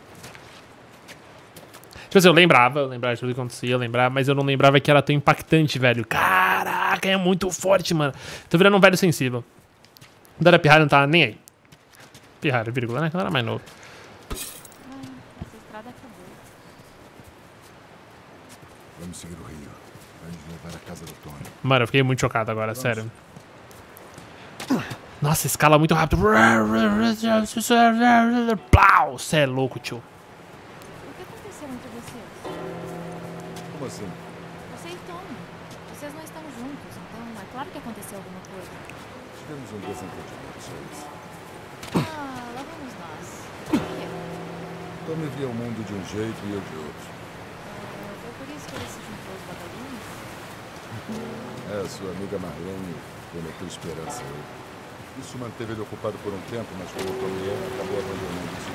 A: Tipo assim, eu lembrava, eu lembrava de tudo que acontecia, eu lembrava, mas eu não lembrava que era tão impactante, velho. Caraca, é muito forte, mano. Tô virando um velho sensível. O Dara Pirralho não tá nem aí. Pirralho, vírgula, né? Não era mais novo.
C: Ah, essa estrada acabou.
B: Vamos seguir o rio. Vai nos levar à casa do Tony.
A: Mano, eu fiquei muito chocado agora, sério. Nossa, escala muito rápido. Plau! Cê é louco, tio.
C: O que aconteceu entre vocês?
B: Como assim?
C: Você e Tony. Vocês não estão juntos, então é claro que aconteceu alguma coisa.
B: Tivemos um desentendimento, só isso.
C: Ah, lá vamos nós. Por quê?
B: Tony via o mundo de um jeito e eu de outro.
C: Ah, foi por isso que ele se juntou aos vagalumes?
B: É, sua amiga Marlene prometeu esperança a ele. Isso manteve ele ocupado por um tempo, mas como Tony é, acabou abandonando isso.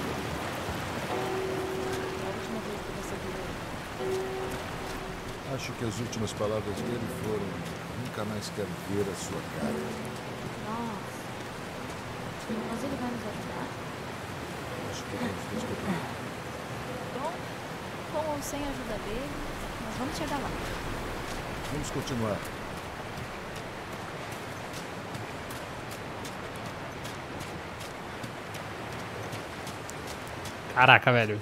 C: A última vez que você viu ele.
B: Acho que as últimas palavras dele foram: nunca mais quero ver a sua cara.
C: Nossa. Mas ele vai nos ajudar?
B: Acho que vamos descobrir.
C: Bom, com ou sem a ajuda dele, nós vamos chegar lá.
B: Vamos continuar.
A: Caraca, velho.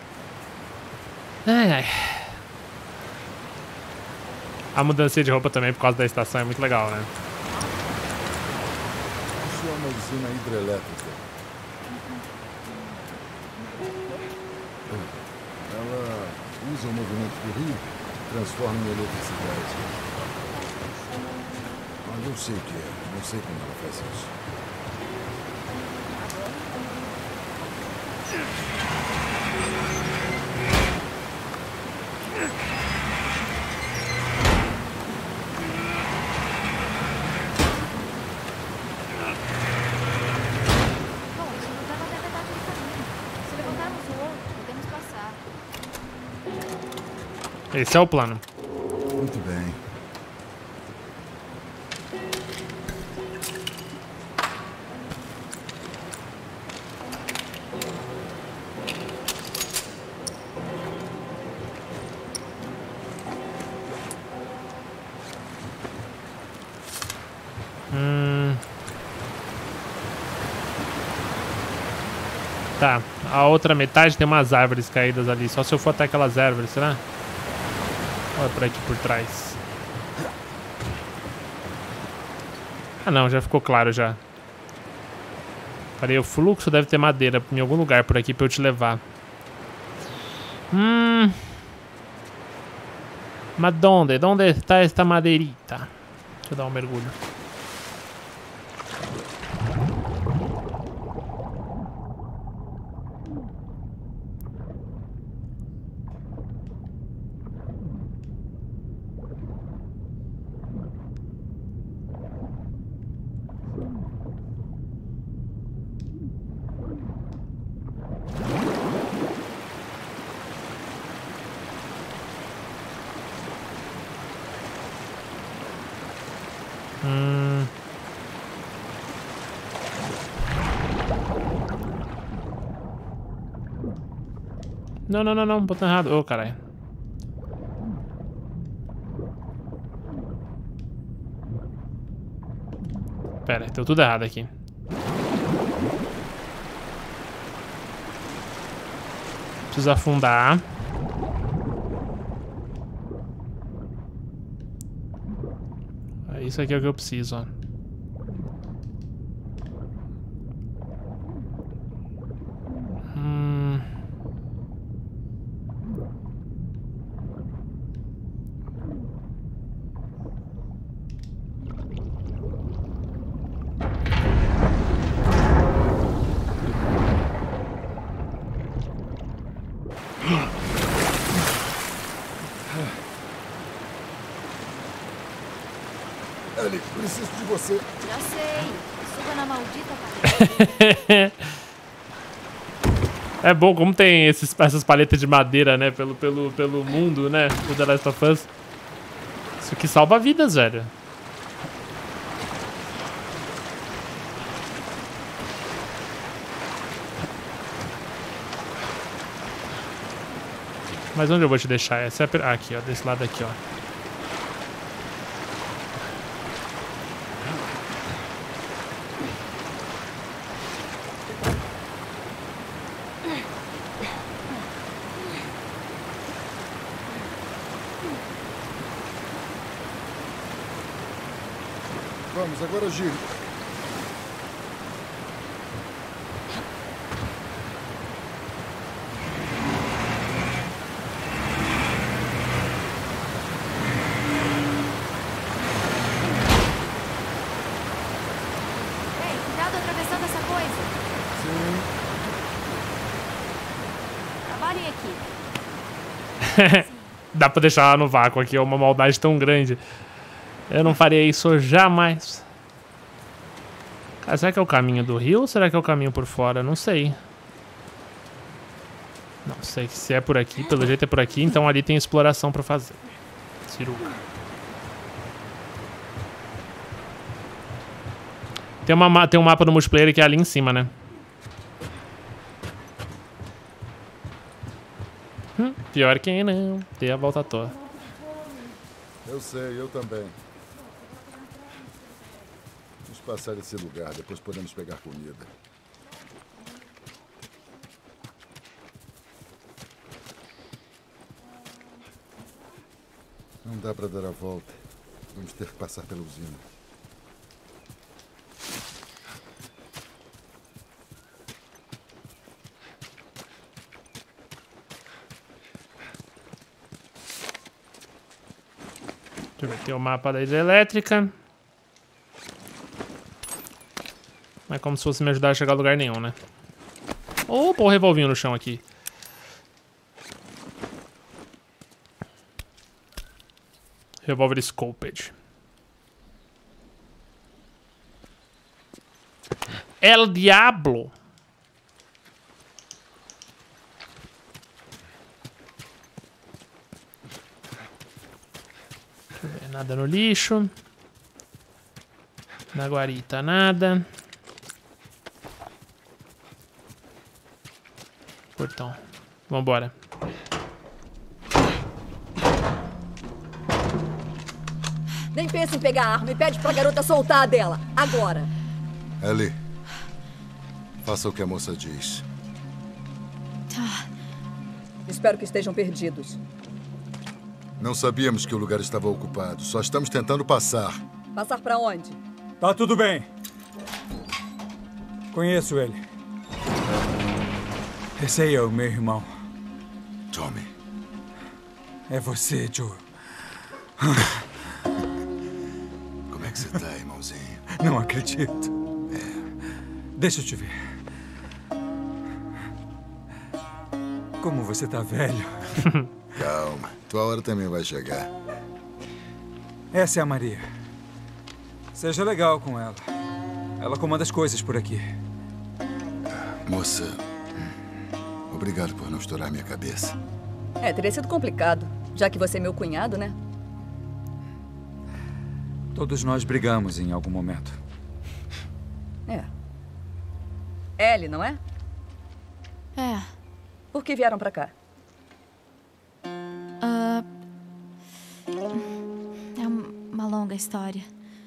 A: Ai, ai. A mudança de roupa também por causa da estação é muito legal, né?
B: Isso é uma usina hidrelétrica. Ela usa o movimento do rio e transforma em eletricidade. Mas eu sei o que é, não sei como ela faz isso.
C: Bom, isso nos leva até a metade do caminho. Se levantarmos o outro, podemos passar.
A: Esse é o plano.
B: Muito bem.
A: Hum. Tá, a outra metade tem umas árvores caídas ali. Só se eu for até aquelas árvores, será? Olha por aqui por trás. Ah não, já ficou claro já. Parei, o fluxo deve ter madeira em algum lugar por aqui pra eu te levar. Hum. Mas onde? Onde está esta madeirita? Deixa eu dar um mergulho. Hum. Não, não, não, não, botão errado. Ô, oh, caralho. Pera, deu tudo errado aqui. Preciso afundar. Isso aqui é o que eu preciso, ó. Hum.
B: Ellie, preciso de você.
C: Já sei. Suba na maldita paleta.
D: É bom como tem esses, essas paletas de madeira, né? Pelo, pelo, pelo mundo, né? Do The Last of Us. Isso aqui salva vidas, velho. Mas onde eu vou te deixar? Essa é a per... ah, aqui, ó. Desse lado aqui, ó.
B: Vamos, agora giro.
C: Ei, cuidado atravessando essa coisa.
B: Sim.
C: Trabalhem aqui.
D: Dá pra deixar ela no vácuo aqui, é uma maldade tão grande. Eu não faria isso jamais. Cara, será que é o caminho do rio ou será que é o caminho por fora? Não sei. Não sei se é por aqui, pelo jeito é por aqui, então ali tem exploração pra fazer. Ciruca. Tem, uma, tem um mapa do multiplayer que é ali em cima, né? Hum, pior que não. Tem a volta à toa.
B: Eu sei, eu também. Vamos passar esse lugar, depois podemos pegar comida. Não dá para dar a volta. Vamos ter que passar pela usina.
D: Deixa eu ver, tem o mapa da hidrelétrica. Não é como se fosse me ajudar a chegar a lugar nenhum, né? Opa, o revolvinho no chão aqui. Revólver Scoped. El Diablo. Deixa eu ver, nada no lixo. Na guarita, nada. Portão. Vambora.
H: Nem pense em pegar a arma e pede pra garota soltar a dela. Agora.
B: Ellie, faça o que a moça diz.
C: Tá.
H: Espero que estejam perdidos.
B: Não sabíamos que o lugar estava ocupado. Só estamos tentando passar.
H: Passar pra onde?
I: Tá tudo bem. Conheço ele. Esse aí é o meu irmão.
B: Tommy.
I: É você, Joe.
B: Como é que você tá, irmãozinho?
I: Não acredito.
B: É.
I: Deixa eu te ver. Como você tá velho.
B: Calma. Tua hora também vai chegar.
I: Essa é a Maria. Seja legal com ela. Ela comanda as coisas por aqui.
B: Moça, obrigado por não estourar minha cabeça.
H: É, teria sido complicado, já que você é meu cunhado, né?
I: Todos nós brigamos em algum momento.
H: É. Ellie, não é?
C: É.
H: Por que vieram pra cá?
C: Ah, é uma longa história.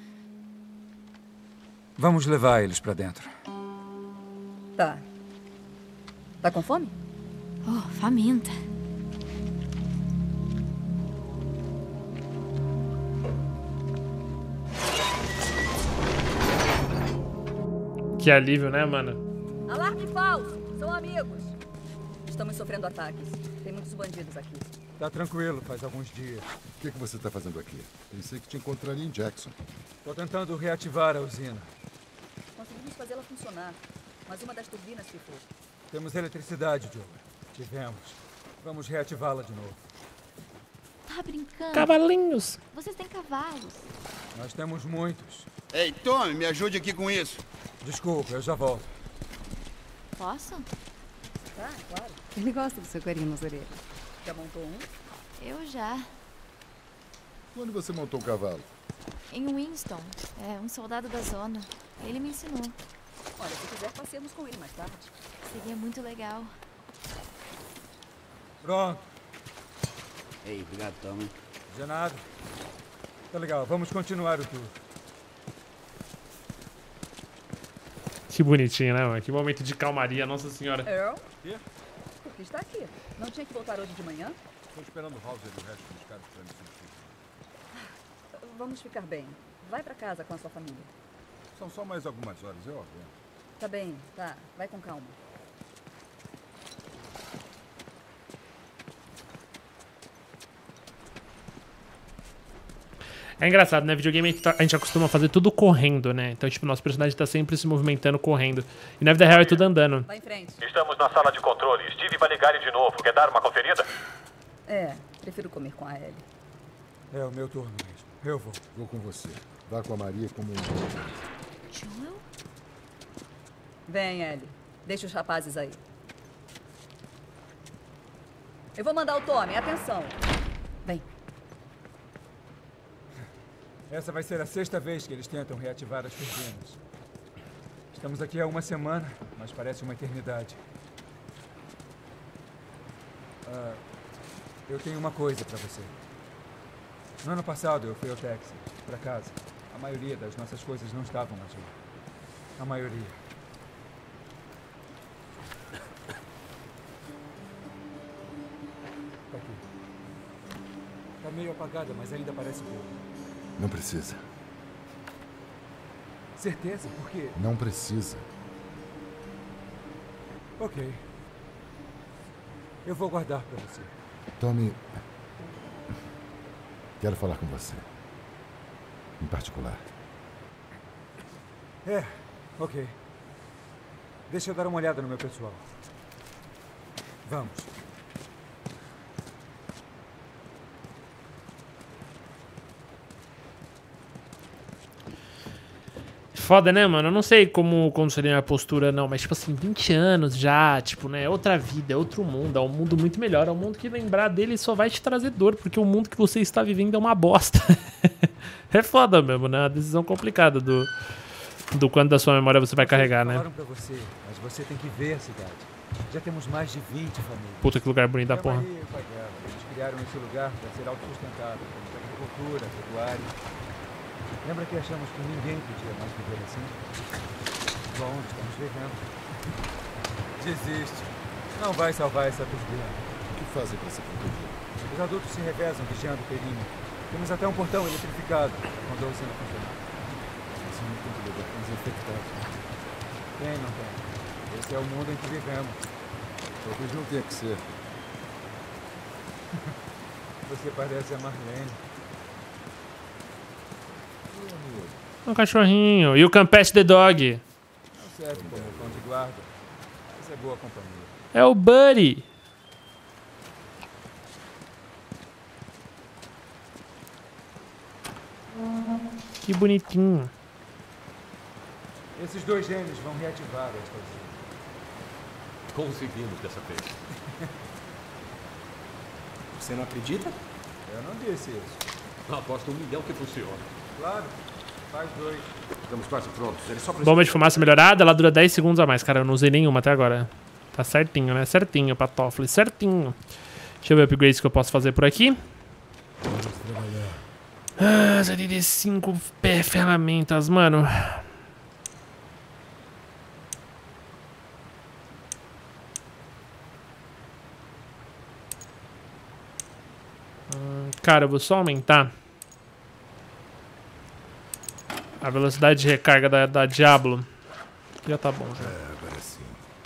I: Vamos levar eles pra dentro.
H: Tá. Tá com fome?
C: Oh, faminta.
D: Que alívio, né, mano?
H: Alarme falso! São amigos! Estamos sofrendo ataques. Tem muitos bandidos aqui.
I: Tá tranquilo, faz alguns dias.
B: O que, que você está fazendo aqui? Pensei que te encontraria em Jackson.
I: Tô tentando reativar a usina.
H: Conseguimos fazê-la funcionar, mas uma das turbinas ficou.
I: Temos eletricidade, Joe. Tivemos. Vamos reativá-la de novo.
C: Tá brincando?
D: Cavalinhos.
C: Vocês têm cavalos.
I: Nós temos muitos.
J: Ei, Tommy, me ajude aqui com isso.
I: Desculpa, eu já volto.
C: Posso?
H: Tá, claro.
C: Ele gosta do seu carinho nas orelhas.
H: Já montou um?
C: Eu já.
B: Quando você montou um cavalo?
C: Em Winston. É, um soldado da zona. Ele me ensinou.
H: Olha, se quiser, passemos com ele mais tarde.
C: Seria muito legal.
I: Pronto.
E: Ei, obrigado, Tommy.
I: De nada. Tá legal, vamos continuar o tour.
D: Que bonitinho, né, mano? Que momento de calmaria, nossa senhora.
H: Earl?
B: Quê?
H: Por que está aqui? Não tinha que voltar hoje de manhã?
B: Estou esperando o Hauser e o resto dos caras para me substituir.
H: Vamos ficar bem. Vai pra casa com a sua família.
B: São só mais algumas horas, eu aguento.
H: Tá bem, tá. Vai com calma.
D: É engraçado, né? Videogame a gente acostuma fazer tudo correndo, né? Então, tipo, nosso personagem tá sempre se movimentando correndo. E na vida real é tudo andando.
H: Vai em frente.
K: Estamos na sala de controle. Steve vai ligar de novo. Quer dar uma conferida?
H: É, prefiro comer com a Ellie.
I: É o meu turno mesmo. Eu vou.
B: Vou com você. Vá com a Maria como um...
C: Joel?
H: Vem, Ellie. Deixa os rapazes aí. Eu vou mandar o Tommy. Atenção. Vem.
I: Essa vai ser a sexta vez que eles tentam reativar as turbinas. Estamos aqui há uma semana, mas parece uma eternidade. Ah, eu tenho uma coisa pra você. No ano passado eu fui ao Texas, pra casa. A maioria das nossas coisas não estavam mais lá. A maioria. Tá aqui. Tá meio apagada, mas ainda parece boa.
B: Não precisa.
I: Certeza? Por quê?
B: Não precisa.
I: Ok. Eu vou guardar pra você.
B: Tommy, quero falar com você. Em particular.
I: É, ok. Deixa eu dar uma olhada no meu pessoal. Vamos.
D: Foda, né, mano? Eu não sei como, como seria a minha postura, não. Mas, tipo assim, vinte anos já, tipo, né? Outra vida, é outro mundo. É um mundo muito melhor. É um mundo que lembrar dele só vai te trazer dor. Porque o mundo que você está vivendo é uma bosta. É foda mesmo, né? Uma decisão complicada do, do quanto da sua memória você vai carregar, né?
I: Falaram pra você, mas você tem que ver a cidade. Já temos mais de vinte famílias.
D: Puta, que lugar bonito da
I: E a
D: porra.
I: Maria e o pai dela, eles criaram esse lugar para ser autossustentável, com agricultura, pecuária. Lembra que achamos que ninguém podia mais viver assim? Bom, estamos vivendo. Desiste. Não vai salvar essa turbina.
B: O que fazem para se proteger?
I: Os adultos se revezam vigiando o perímetro. Temos até um portão eletrificado quando a usina funcionar.
B: Isso não tem que lidar com os infectados.
I: Tem, não tem. Esse é o mundo em que vivemos.
B: Talvez não tenha que ser.
I: Você parece a Marlene.
D: Um cachorrinho. E o Campete the Dog.
I: Não serve como cão de guarda, mas é boa companhia.
D: É o Buddy. Que bonitinho.
I: Esses dois gêmeos vão reativar esta usina.
K: Conseguimos dessa vez.
E: Você não acredita?
I: Eu não disse isso.
K: Aposto um milhão que funciona.
I: Claro, faz dois.
B: Estamos quase prontos. Ele só precisa...
D: Bomba de fumaça melhorada, ela dura dez segundos a mais. Cara, eu não usei nenhuma até agora. Tá certinho, né? Certinho pra Toffoli, certinho. Deixa eu ver upgrades que eu posso fazer por aqui. Ah, setenta e cinco pé ferramentas, mano. Hum, cara, eu vou só aumentar a velocidade de recarga da, da Diablo. Já tá bom, já.
B: É, agora sim.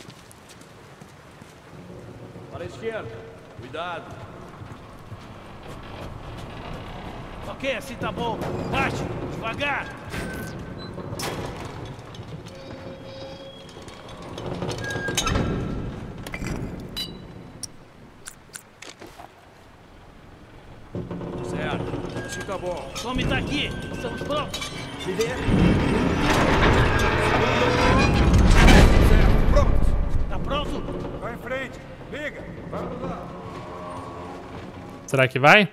K: Para a esquerda. Cuidado.
G: Ok, assim tá bom. Bate, devagar. Certo. Assim tá bom.
A: Tommy tá aqui. Estamos prontos.
I: Me vê.
G: Certo. Prontos.
A: Tá pronto?
G: Vai em frente. Liga. Vamos lá.
D: Será que vai?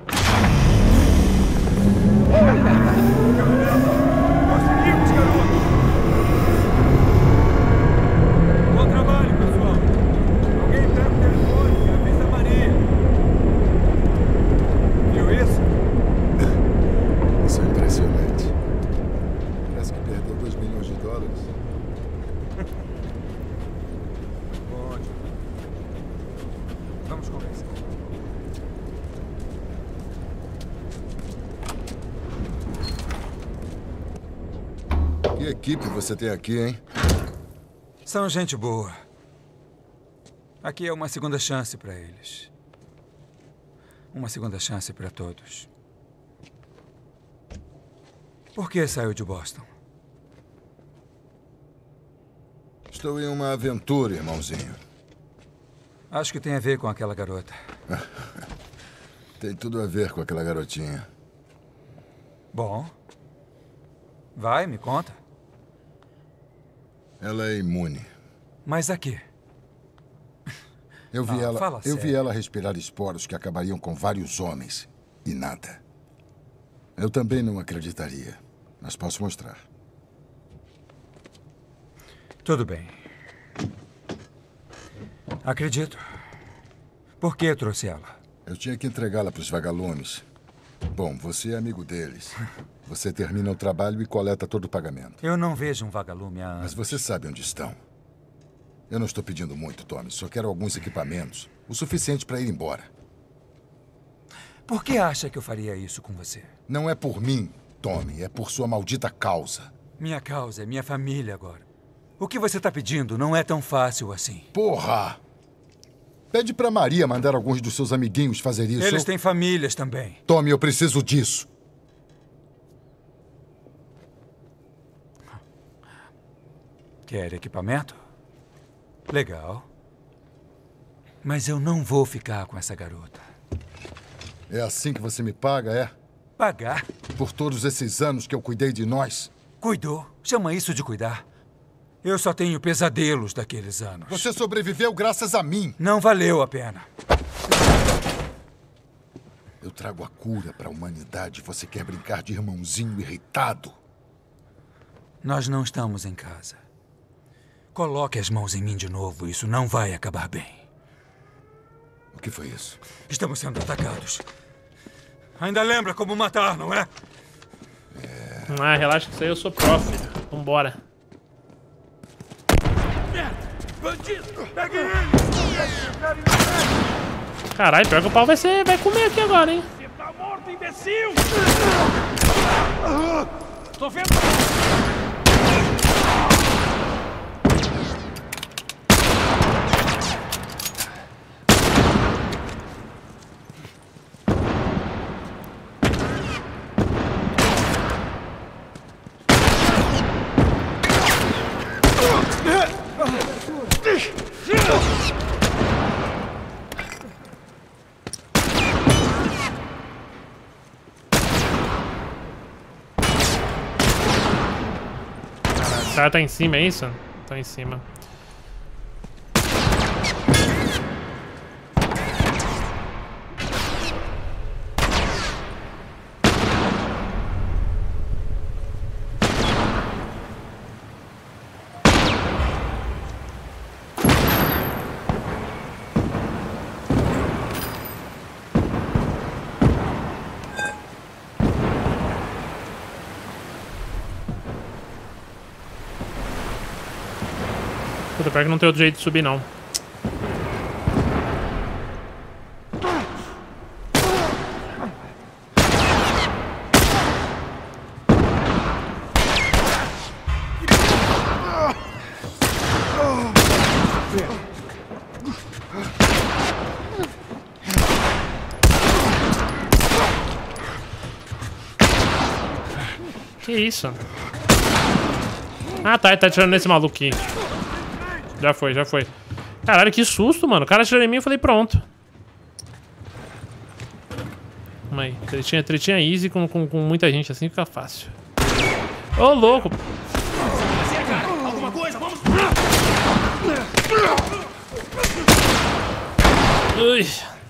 G: Conseguimos, garoto. Bom trabalho, pessoal. Alguém pega o telefone e avisa a Maria. Viu isso?
B: Isso é impressionante. Parece que perdeu dois milhões de dólares.
I: Ótimo. Vamos conversar.
B: Que equipe você tem aqui, hein?
I: São gente boa. Aqui é uma segunda chance para eles. Uma segunda chance para todos. Por que saiu de Boston?
B: Estou em uma aventura, irmãozinho.
I: Acho que tem a ver com aquela garota.
B: Tem tudo a ver com aquela garotinha.
I: Bom. Vai, me conta.
B: Ela é imune.
I: Mas a quê?
B: Eu vi
I: Ah,
B: ela,
I: fala
B: eu vi
I: sério.
B: ela respirar esporos que acabariam com vários homens. E nada. Eu também não acreditaria. Mas posso mostrar.
I: Tudo bem. Acredito. Por que trouxe ela?
B: Eu tinha que entregá-la para os vagalumes. Bom, você é amigo deles. Você termina o trabalho e coleta todo o pagamento.
I: Eu não vejo um vagalume há anos.
B: Mas você sabe onde estão. Eu não estou pedindo muito, Tommy. Só quero alguns equipamentos. O suficiente para ir embora.
I: Por que acha que eu faria isso com você?
B: Não é por mim, Tommy. É por sua maldita causa.
I: Minha causa é minha família agora. O que você está pedindo não é tão fácil assim.
B: Porra! Pede pra Maria mandar alguns dos seus amiguinhos fazer isso.
I: Eles têm famílias também.
B: Tommy, eu preciso disso.
I: Quer equipamento? Legal. Mas eu não vou ficar com essa garota.
B: É assim que você me paga, é?
I: Pagar?
B: Por todos esses anos que eu cuidei de nós?
I: Cuidou? Chama isso de cuidar? Eu só tenho pesadelos daqueles anos.
B: Você sobreviveu graças a mim.
I: Não valeu a pena.
B: Eu trago a cura para a humanidade. Você quer brincar de irmãozinho irritado?
I: Nós não estamos em casa. Coloque as mãos em mim de novo. Isso não vai acabar bem.
B: O que foi isso?
I: Estamos sendo atacados. Ainda lembra como matar, não é?
B: É...
D: Ah, relaxa que isso aí eu sou pró, filho. Vambora.
G: Bandido! Pegue ele!
D: Caralho, pior que o pau vai ser. Vai comer aqui agora, hein?
G: Você tá morto, imbecil! Tô vendo!
D: O cara tá em cima, é isso? Tá em cima. Puta, pior que não tem outro jeito de subir, não. Que isso? Ah, tá, ele tá atirando nesse maluco aqui. Já foi, já foi. Caralho, que susto, mano. O cara atirou em mim e eu falei, pronto. Calma aí. Tretinha, tretinha easy com, com, com muita gente assim fica fácil. Ô, oh, louco!
F: Alguma coisa, vamos!
D: Ui.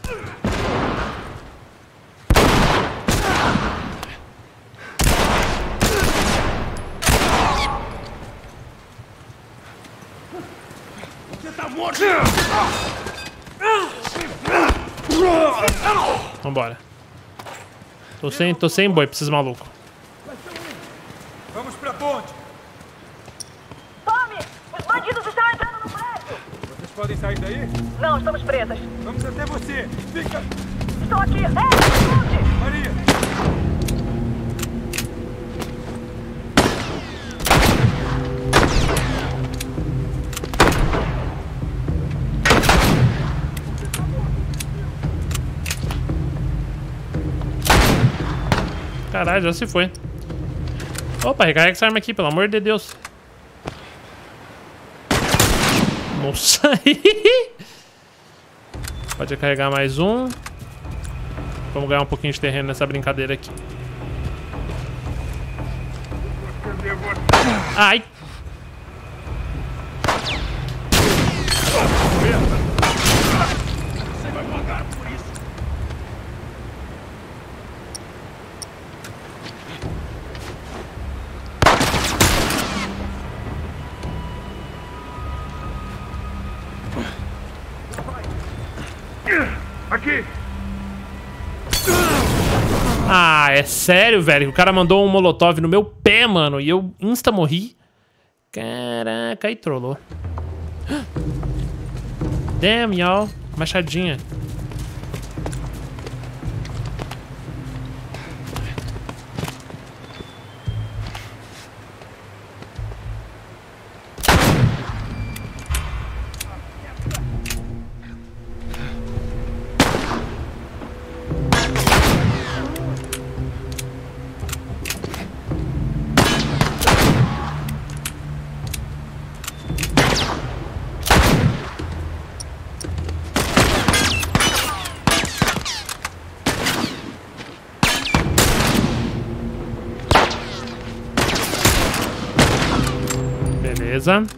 F: Você tá morto!
D: Vambora. Tô sem, tô sem boi pra esses malucos.
I: Vamos pra ponte.
H: Tome! Os bandidos estão entrando no prédio!
I: Vocês podem sair daí?
H: Não, estamos presas.
I: Vamos até você. Fica...
H: Estou aqui. Ei, esconde!
I: Maria!
D: Caralho, já se foi. Opa, recarrega essa arma aqui, pelo amor de Deus. Nossa. Pode recarregar mais um. Vamos ganhar um pouquinho de terreno nessa brincadeira aqui. Ai.
F: Você vai pagar por isso.
G: Aqui!
D: Ah, é sério, velho? O cara mandou um molotov no meu pé, mano. E eu insta morri. Caraca, aí trollou. Damn, y'all. Machadinha. Beleza.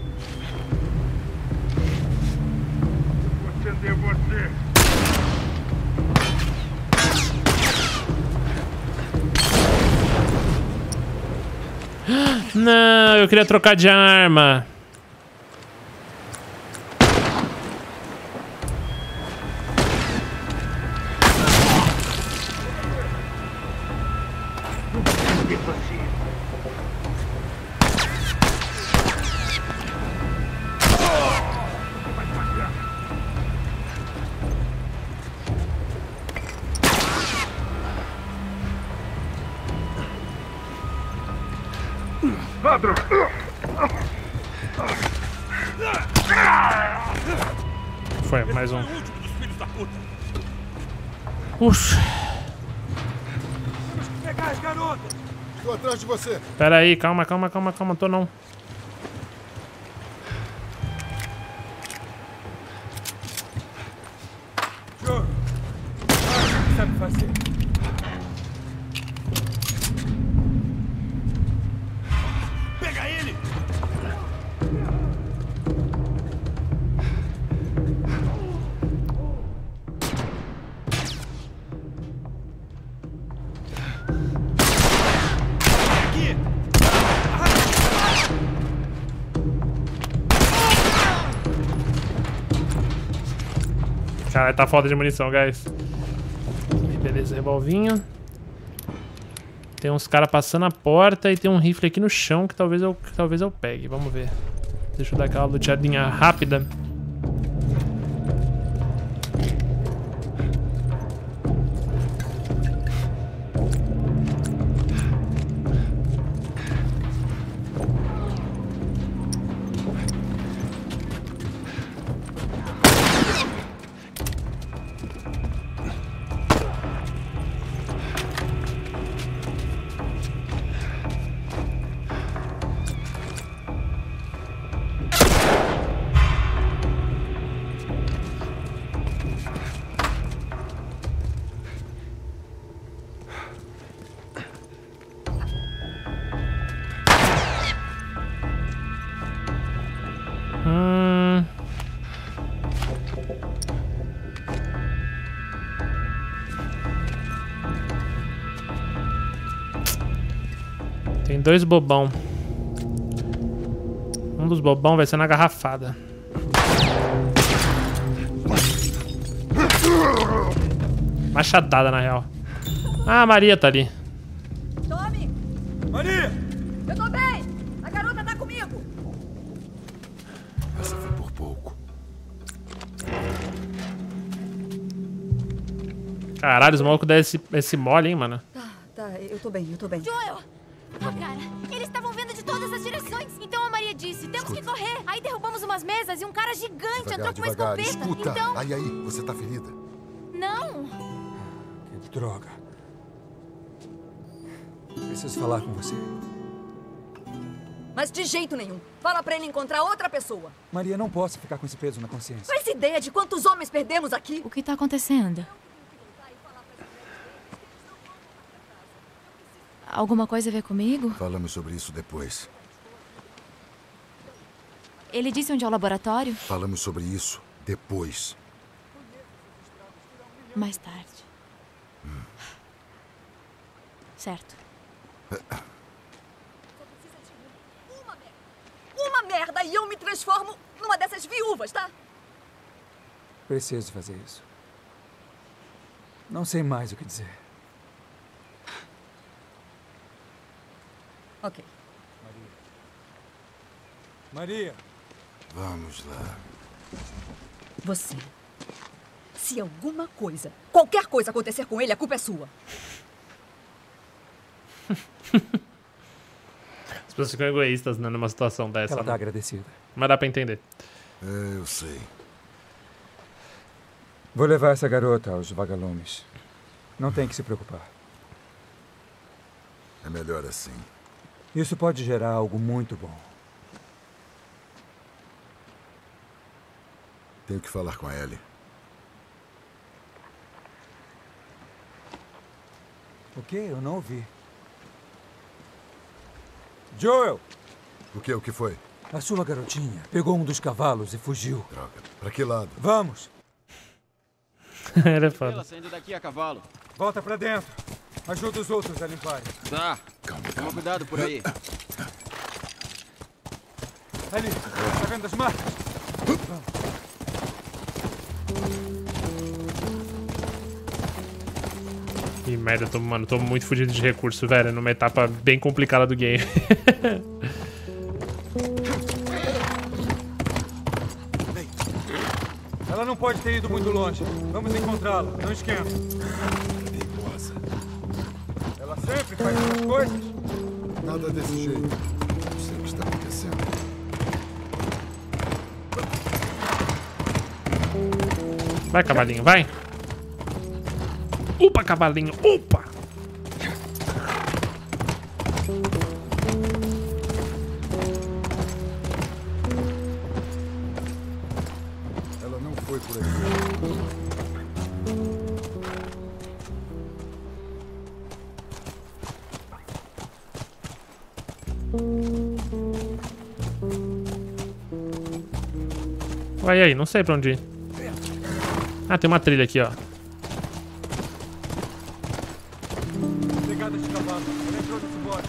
G: Acender você.
D: Não, eu queria trocar de arma.
G: Ladrão!
D: Foi, mais um. Puxa.
I: Pegar as garotas!
B: Estou atrás de você.
D: Pera aí, calma, calma, calma, calma, tô não.
I: Joe! O que sabe fazer?
F: Pega ele! Aqui!
D: Caralho, tá foda de munição, guys. Beleza, revolvinho. Tem uns caras passando a porta e tem um rifle aqui no chão que talvez eu, que talvez eu pegue. Vamos ver. Deixa eu dar aquela luteadinha rápida. Tem dois bobão. Um dos bobão vai ser na garrafada. Machadada, na real. Ah, a Maria tá ali.
H: Tommy!
G: Maria!
H: Eu tô bem! A garota tá comigo!
B: Essa foi por pouco.
D: Caralho, os malucos deram esse, esse mole, hein, mano.
H: Tá, tá, eu tô bem, eu tô bem.
C: Joel! Ah, cara, eles estavam vindo de todas as direções. Então a Maria disse, temos
B: Escuta.
C: que correr. Aí derrubamos umas mesas e um cara gigante
B: Devagar,
C: entrou com uma
B: devagar.
C: escopeta.
B: Escuta.
C: Então...
B: Aí, aí, você tá ferida.
C: Não.
I: Que droga. Preciso falar com você.
H: Mas de jeito nenhum. Fala pra ele encontrar outra pessoa.
I: Maria, não posso ficar com esse peso na consciência.
H: Faz ideia de quantos homens perdemos aqui?
C: O que tá acontecendo? Alguma coisa a ver comigo?
B: Falamos sobre isso depois.
C: Ele disse onde é o laboratório?
B: Falamos sobre isso depois.
C: Mais tarde. Hum. Certo.
H: Uma merda. Uma merda e eu me transformo numa dessas viúvas, tá?
I: Preciso fazer isso. Não sei mais o que dizer.
H: Ok.
I: Maria. Maria.
B: Vamos lá.
H: Você. Se alguma coisa, qualquer coisa acontecer com ele, a culpa é sua.
D: As pessoas ficam egoístas, né, numa situação dessa.
I: Ela tá
D: né?
I: agradecida.
D: Mas dá pra entender.
B: É, eu sei.
I: Vou levar essa garota aos vagalumes. Não tem que se preocupar.
B: É melhor assim.
I: Isso pode gerar algo muito bom.
B: Tenho que falar com a Ellie.
I: O quê? Eu não ouvi. Joel!
B: O que? O que foi?
I: A sua garotinha pegou um dos cavalos e fugiu.
B: Droga. Pra que lado?
I: Vamos!
D: Ele é foda.
E: Ela saindo daqui a cavalo.
I: Volta pra dentro. Ajuda os outros a limparem.
E: Tá.
B: Calma,
E: Toma
B: calma.
E: cuidado por aí.
I: Ali, tá vendo as marcas?
D: Ih, merda, eu tô, mano, tô muito fugido de recurso, velho. Numa etapa bem complicada do game.
I: Ela não pode ter ido muito longe. Vamos encontrá-la. Não esquenta.
B: Perigosa.
I: Ela sempre faz essas coisas.
B: Nada desse jeito. Não sei o que está acontecendo.
D: Vai, cavalinho, vai. Upa, cavalinho, upa.
B: Ela não foi por aqui.
D: Vai aí, não sei pra onde ir. Ah, tem uma trilha aqui, ó.
I: Pegada de cavalo. Ela entrou nesse bote.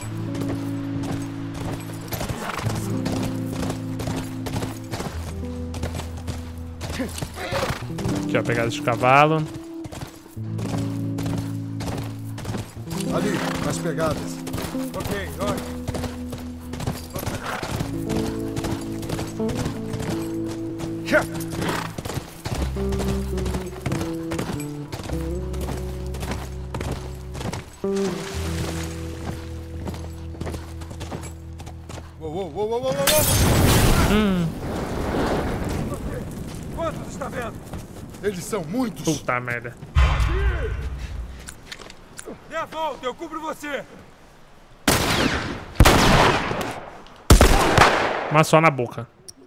D: Aqui, ó, pegada de cavalo.
B: Ali, nas pegadas.
I: Ok, ótimo.
B: Uou, uou, uou, uou, uou, uou.
D: Hum.
I: Quantos está vendo?
B: Eles são muitos.
D: Puta merda.
I: Dê a volta, eu cubro você.
D: Mas só na boca.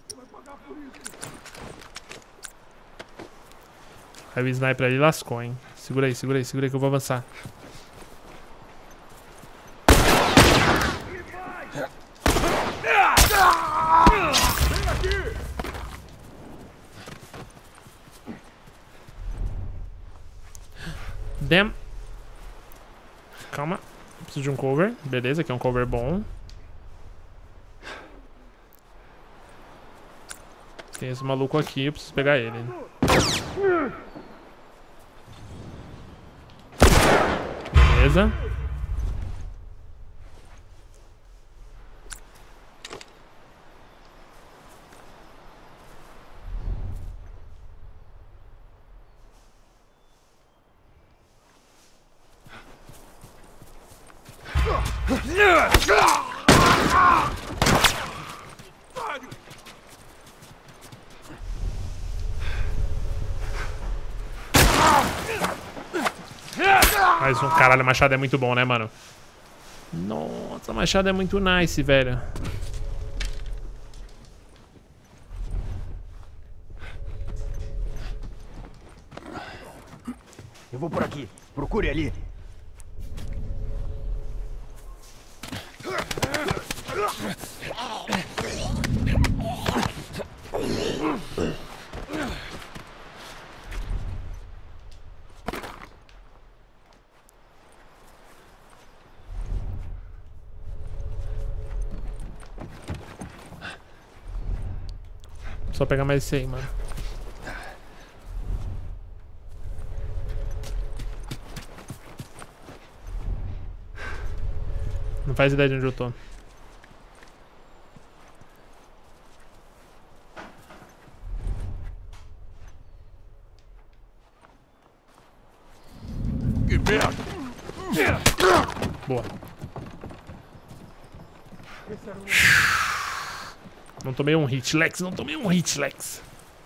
D: Aí o sniper ali lascou, hein. Segura aí, segura aí, segura aí que eu vou avançar. Damn. Calma. Preciso de um cover. Beleza, aqui é um cover bom. Tem esse maluco aqui, eu preciso pegar ele. Beleza. Mais um. Caralho, o machado é muito bom, né, mano? Nossa, o machado é muito nice, velho.
L: Eu vou por aqui. Procure ali.
D: Só pegar mais esse aí, mano. Não faz ideia de onde eu tô.
F: Que merda!
D: Boa. Não tomei um hit, Lex. Não tomei um hit, Lex.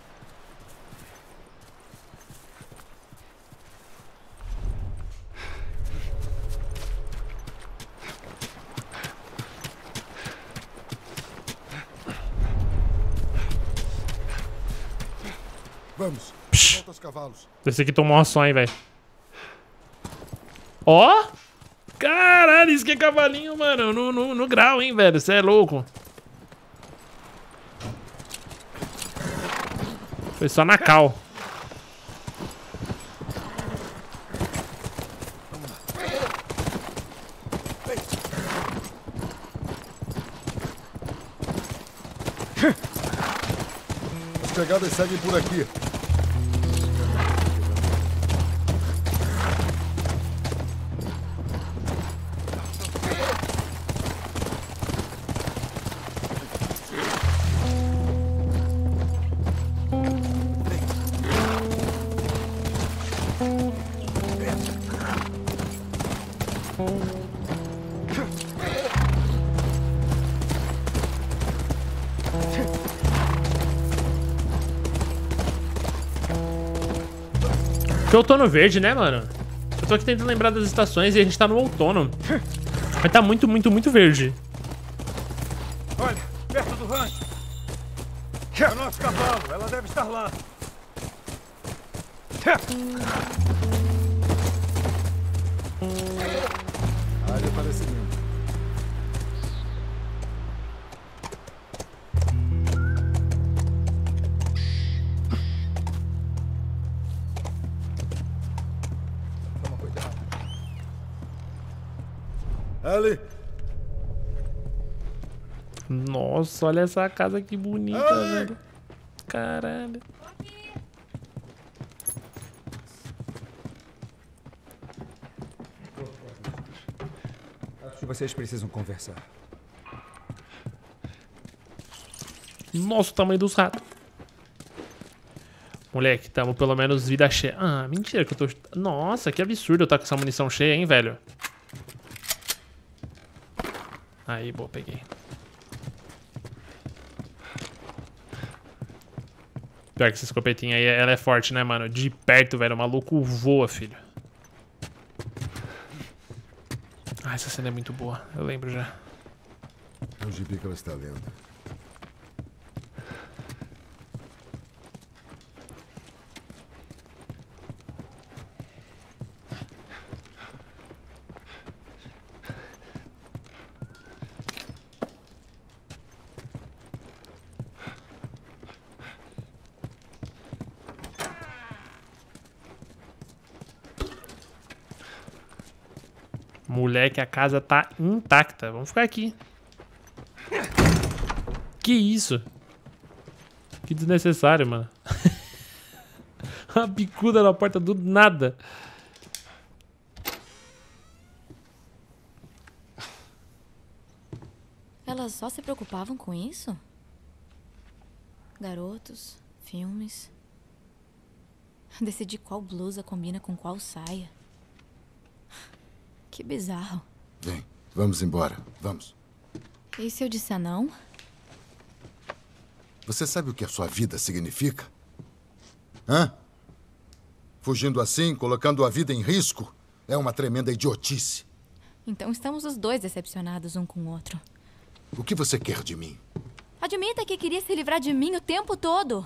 B: Vamos. Volta aos cavalos.
D: Esse aqui tomou uma só, hein, velho. Ó! Caralho, isso que é cavalinho, mano. No, no, no grau, hein, velho. Você é louco. Foi só na cal.
B: As pegadas seguem por aqui.
D: Porque é outono verde, né, mano? Eu tô aqui tentando lembrar das estações e a gente tá no outono. Mas tá muito, muito, muito verde.
G: Olha, perto do rancho. É o nosso cavalo, ela deve estar lá.
B: A área parece linda. Toma cuidado. Ali.
D: Nossa, olha essa casa que bonita,
B: Ai.
D: velho. Caralho.
I: Acho que vocês precisam conversar.
D: Nossa, o tamanho dos ratos. Moleque, tamo pelo menos vida cheia. Ah, mentira que eu tô... Nossa, que absurdo eu tá com essa munição cheia, hein, velho. Aí, boa, peguei. Pior que essa escopetinha aí, ela é forte, né, mano? De perto, velho, o maluco voa, filho. Ah, essa cena é muito boa. Eu lembro já.
B: É o gibi que ela está lendo.
A: Moleque, a casa tá intacta. Vamos ficar aqui. Que isso? Que desnecessário, mano. Uma bicuda na porta do nada.
C: Elas só se preocupavam com isso? Garotos, filmes. Decidir qual blusa combina com qual saia. Que bizarro.
B: Vem, vamos embora. Vamos.
C: E se eu disser não?
B: Você sabe o que a sua vida significa? Hã? Fugindo assim, colocando a vida em risco, é uma tremenda idiotice.
C: Então estamos os dois decepcionados um com o outro.
B: O que você quer de mim?
C: Admita que queria se livrar de mim o tempo todo.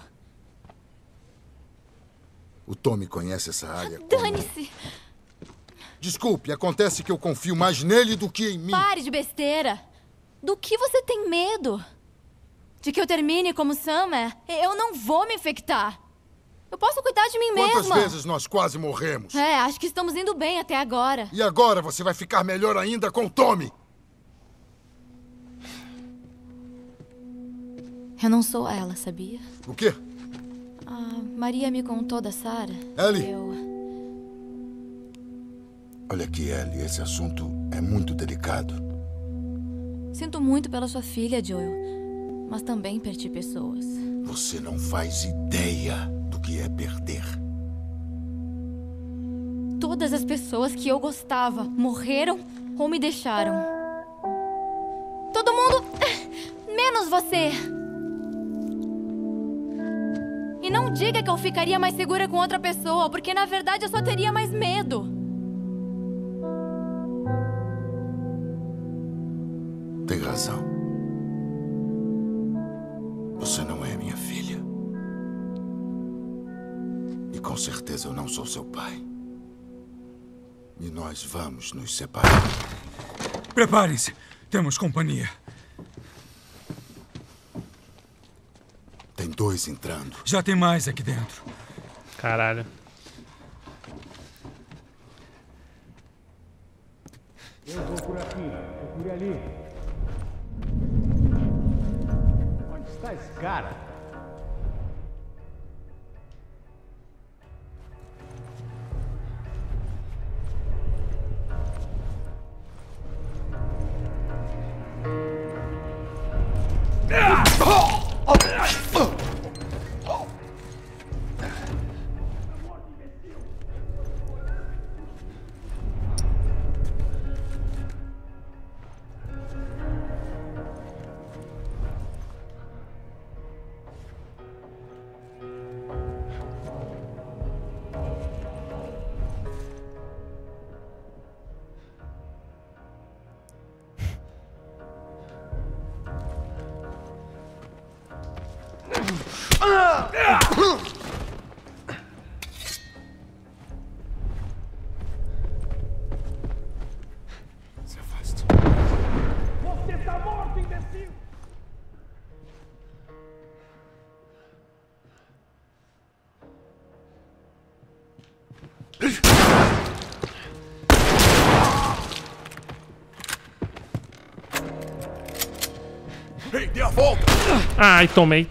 B: O Tommy conhece essa área.
C: Dane-se!
B: Desculpe, acontece que eu confio mais nele do que em mim.
C: Pare de besteira! Do que você tem medo? De que eu termine como Sam é? Eu não vou me infectar. Eu posso cuidar de mim
B: Quantas
C: mesma.
B: Quantas vezes nós quase morremos?
C: É, acho que estamos indo bem até agora.
B: E agora você vai ficar melhor ainda com o Tommy.
C: Eu não sou ela, sabia?
B: O quê?
C: Ah, Maria me contou da Sarah.
B: Ellie!
C: Eu...
B: Olha aqui, Ellie, esse assunto é muito delicado.
C: Sinto muito pela sua filha, Joel. Mas também perdi pessoas.
B: Você não faz ideia do que é perder.
C: Todas as pessoas que eu gostava morreram ou me deixaram. Todo mundo... menos você. E não diga que eu ficaria mais segura com outra pessoa, porque na verdade eu só teria mais medo.
B: Tem razão. Você não é minha filha. E com certeza eu não sou seu pai. E nós vamos nos separar.
F: Preparem-se. Temos companhia.
B: Tem dois entrando.
F: Já tem mais aqui dentro.
A: Caralho.
G: Eu vou por aqui. Procure ali. Onde está esse cara?
B: Se afaste.
G: Você tá morto, imbecil!
B: Ei, dê a volta!
A: Ai, tomei.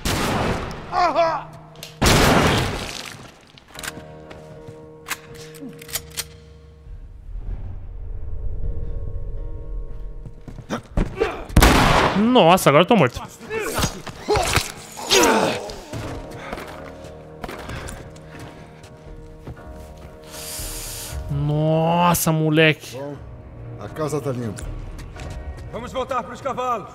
A: Nossa, agora eu tô morto. Nossa, moleque.
B: Bom, a casa tá limpa.
I: Vamos voltar para os cavalos.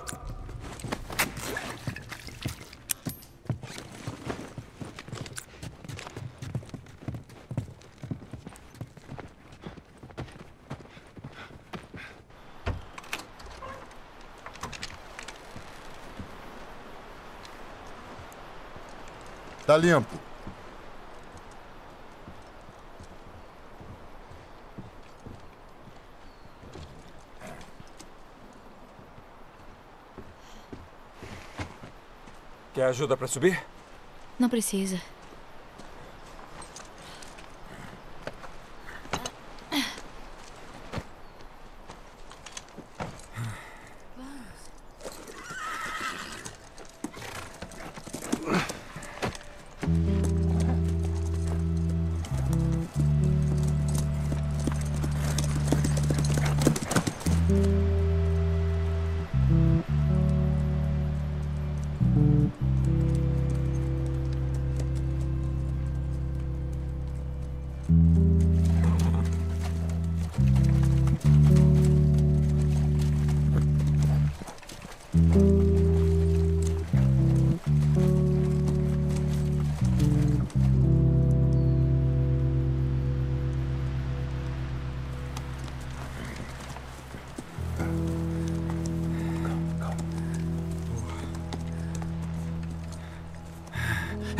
B: Tá limpo.
I: Quer ajuda para subir?
C: Não precisa.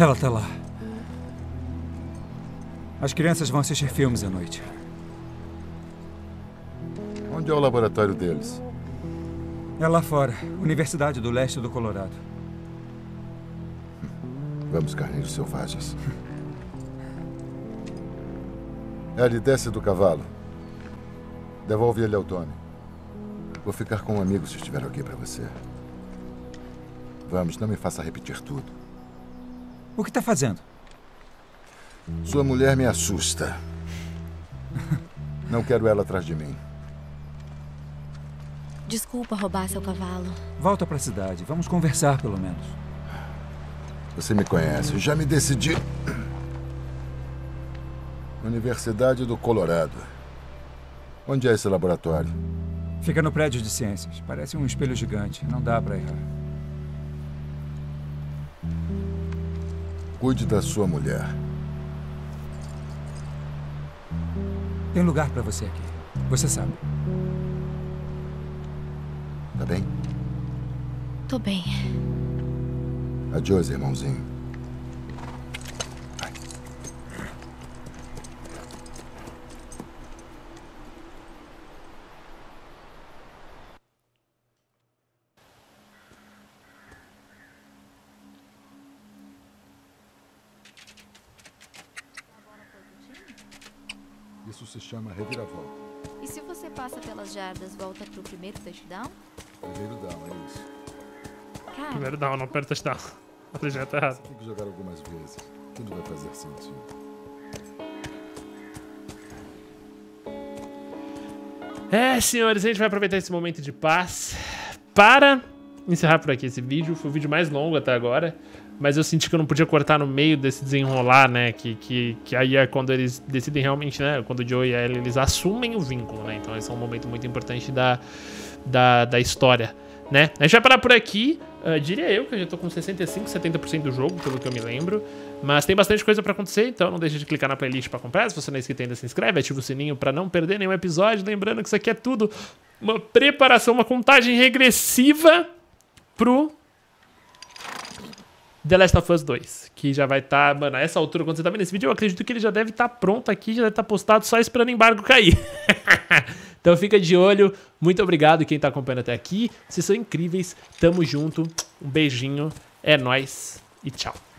I: Ela tá lá. As crianças vão assistir filmes à noite.
B: Onde é o laboratório deles?
I: É lá fora, Universidade do Leste do Colorado.
B: Vamos, carneiros selvagens. Ellie, desce do cavalo. Devolve ele ao Tony. Vou ficar com um amigo se estiver aqui para você. Vamos, não me faça repetir tudo.
I: O que tá fazendo?
B: Sua mulher me assusta. Não quero ela atrás de mim.
C: Desculpa roubar seu cavalo.
I: Volta pra cidade. Vamos conversar, pelo menos.
B: Você me conhece. Já me decidi. Universidade do Colorado. Onde é esse laboratório?
I: Fica no prédio de ciências. Parece um espelho gigante. Não dá pra errar.
B: Cuide da sua mulher.
I: Tem lugar pra você aqui. Você sabe.
B: Tá bem?
C: Tô bem.
B: Adiós, irmãozinho. Vai. Isso se chama reviravolta.
C: E se você passa pelas jardas, volta pro primeiro touchdown?
B: Primeiro down, é isso.
C: Cara,
D: Primeiro down, não perto touchdown. A legenda tá errada.
B: Você tem que jogar algumas vezes. Tudo vai fazer sentido.
D: É, senhores, a gente vai aproveitar esse momento de paz para encerrar por aqui esse vídeo. Foi o vídeo mais longo até agora, mas eu senti que eu não podia cortar no meio desse desenrolar, né? Que, que, que aí é quando eles decidem realmente, né? Quando o Joe e a Ellie, eles assumem o vínculo, né? Então esse é um momento muito importante da, da, da história, né? A gente vai parar por aqui. Uh, diria eu que eu já tô com sessenta e cinco, setenta por cento do jogo, pelo que eu me lembro. Mas tem bastante coisa pra acontecer, então não deixe de clicar na playlist pra comprar. Se você não é inscrito ainda, se inscreve, ativa o sininho pra não perder nenhum episódio. Lembrando que isso aqui é tudo uma preparação, uma contagem regressiva pro The Last of Us dois, que já vai estar, tá, mano, a essa altura, quando você tá vendo esse vídeo, eu acredito que ele já deve estar tá pronto aqui, já deve estar tá postado, só esperando o embargo cair. Então fica de olho, muito obrigado quem tá acompanhando até aqui, vocês são incríveis, tamo junto, um beijinho, é nóis e tchau.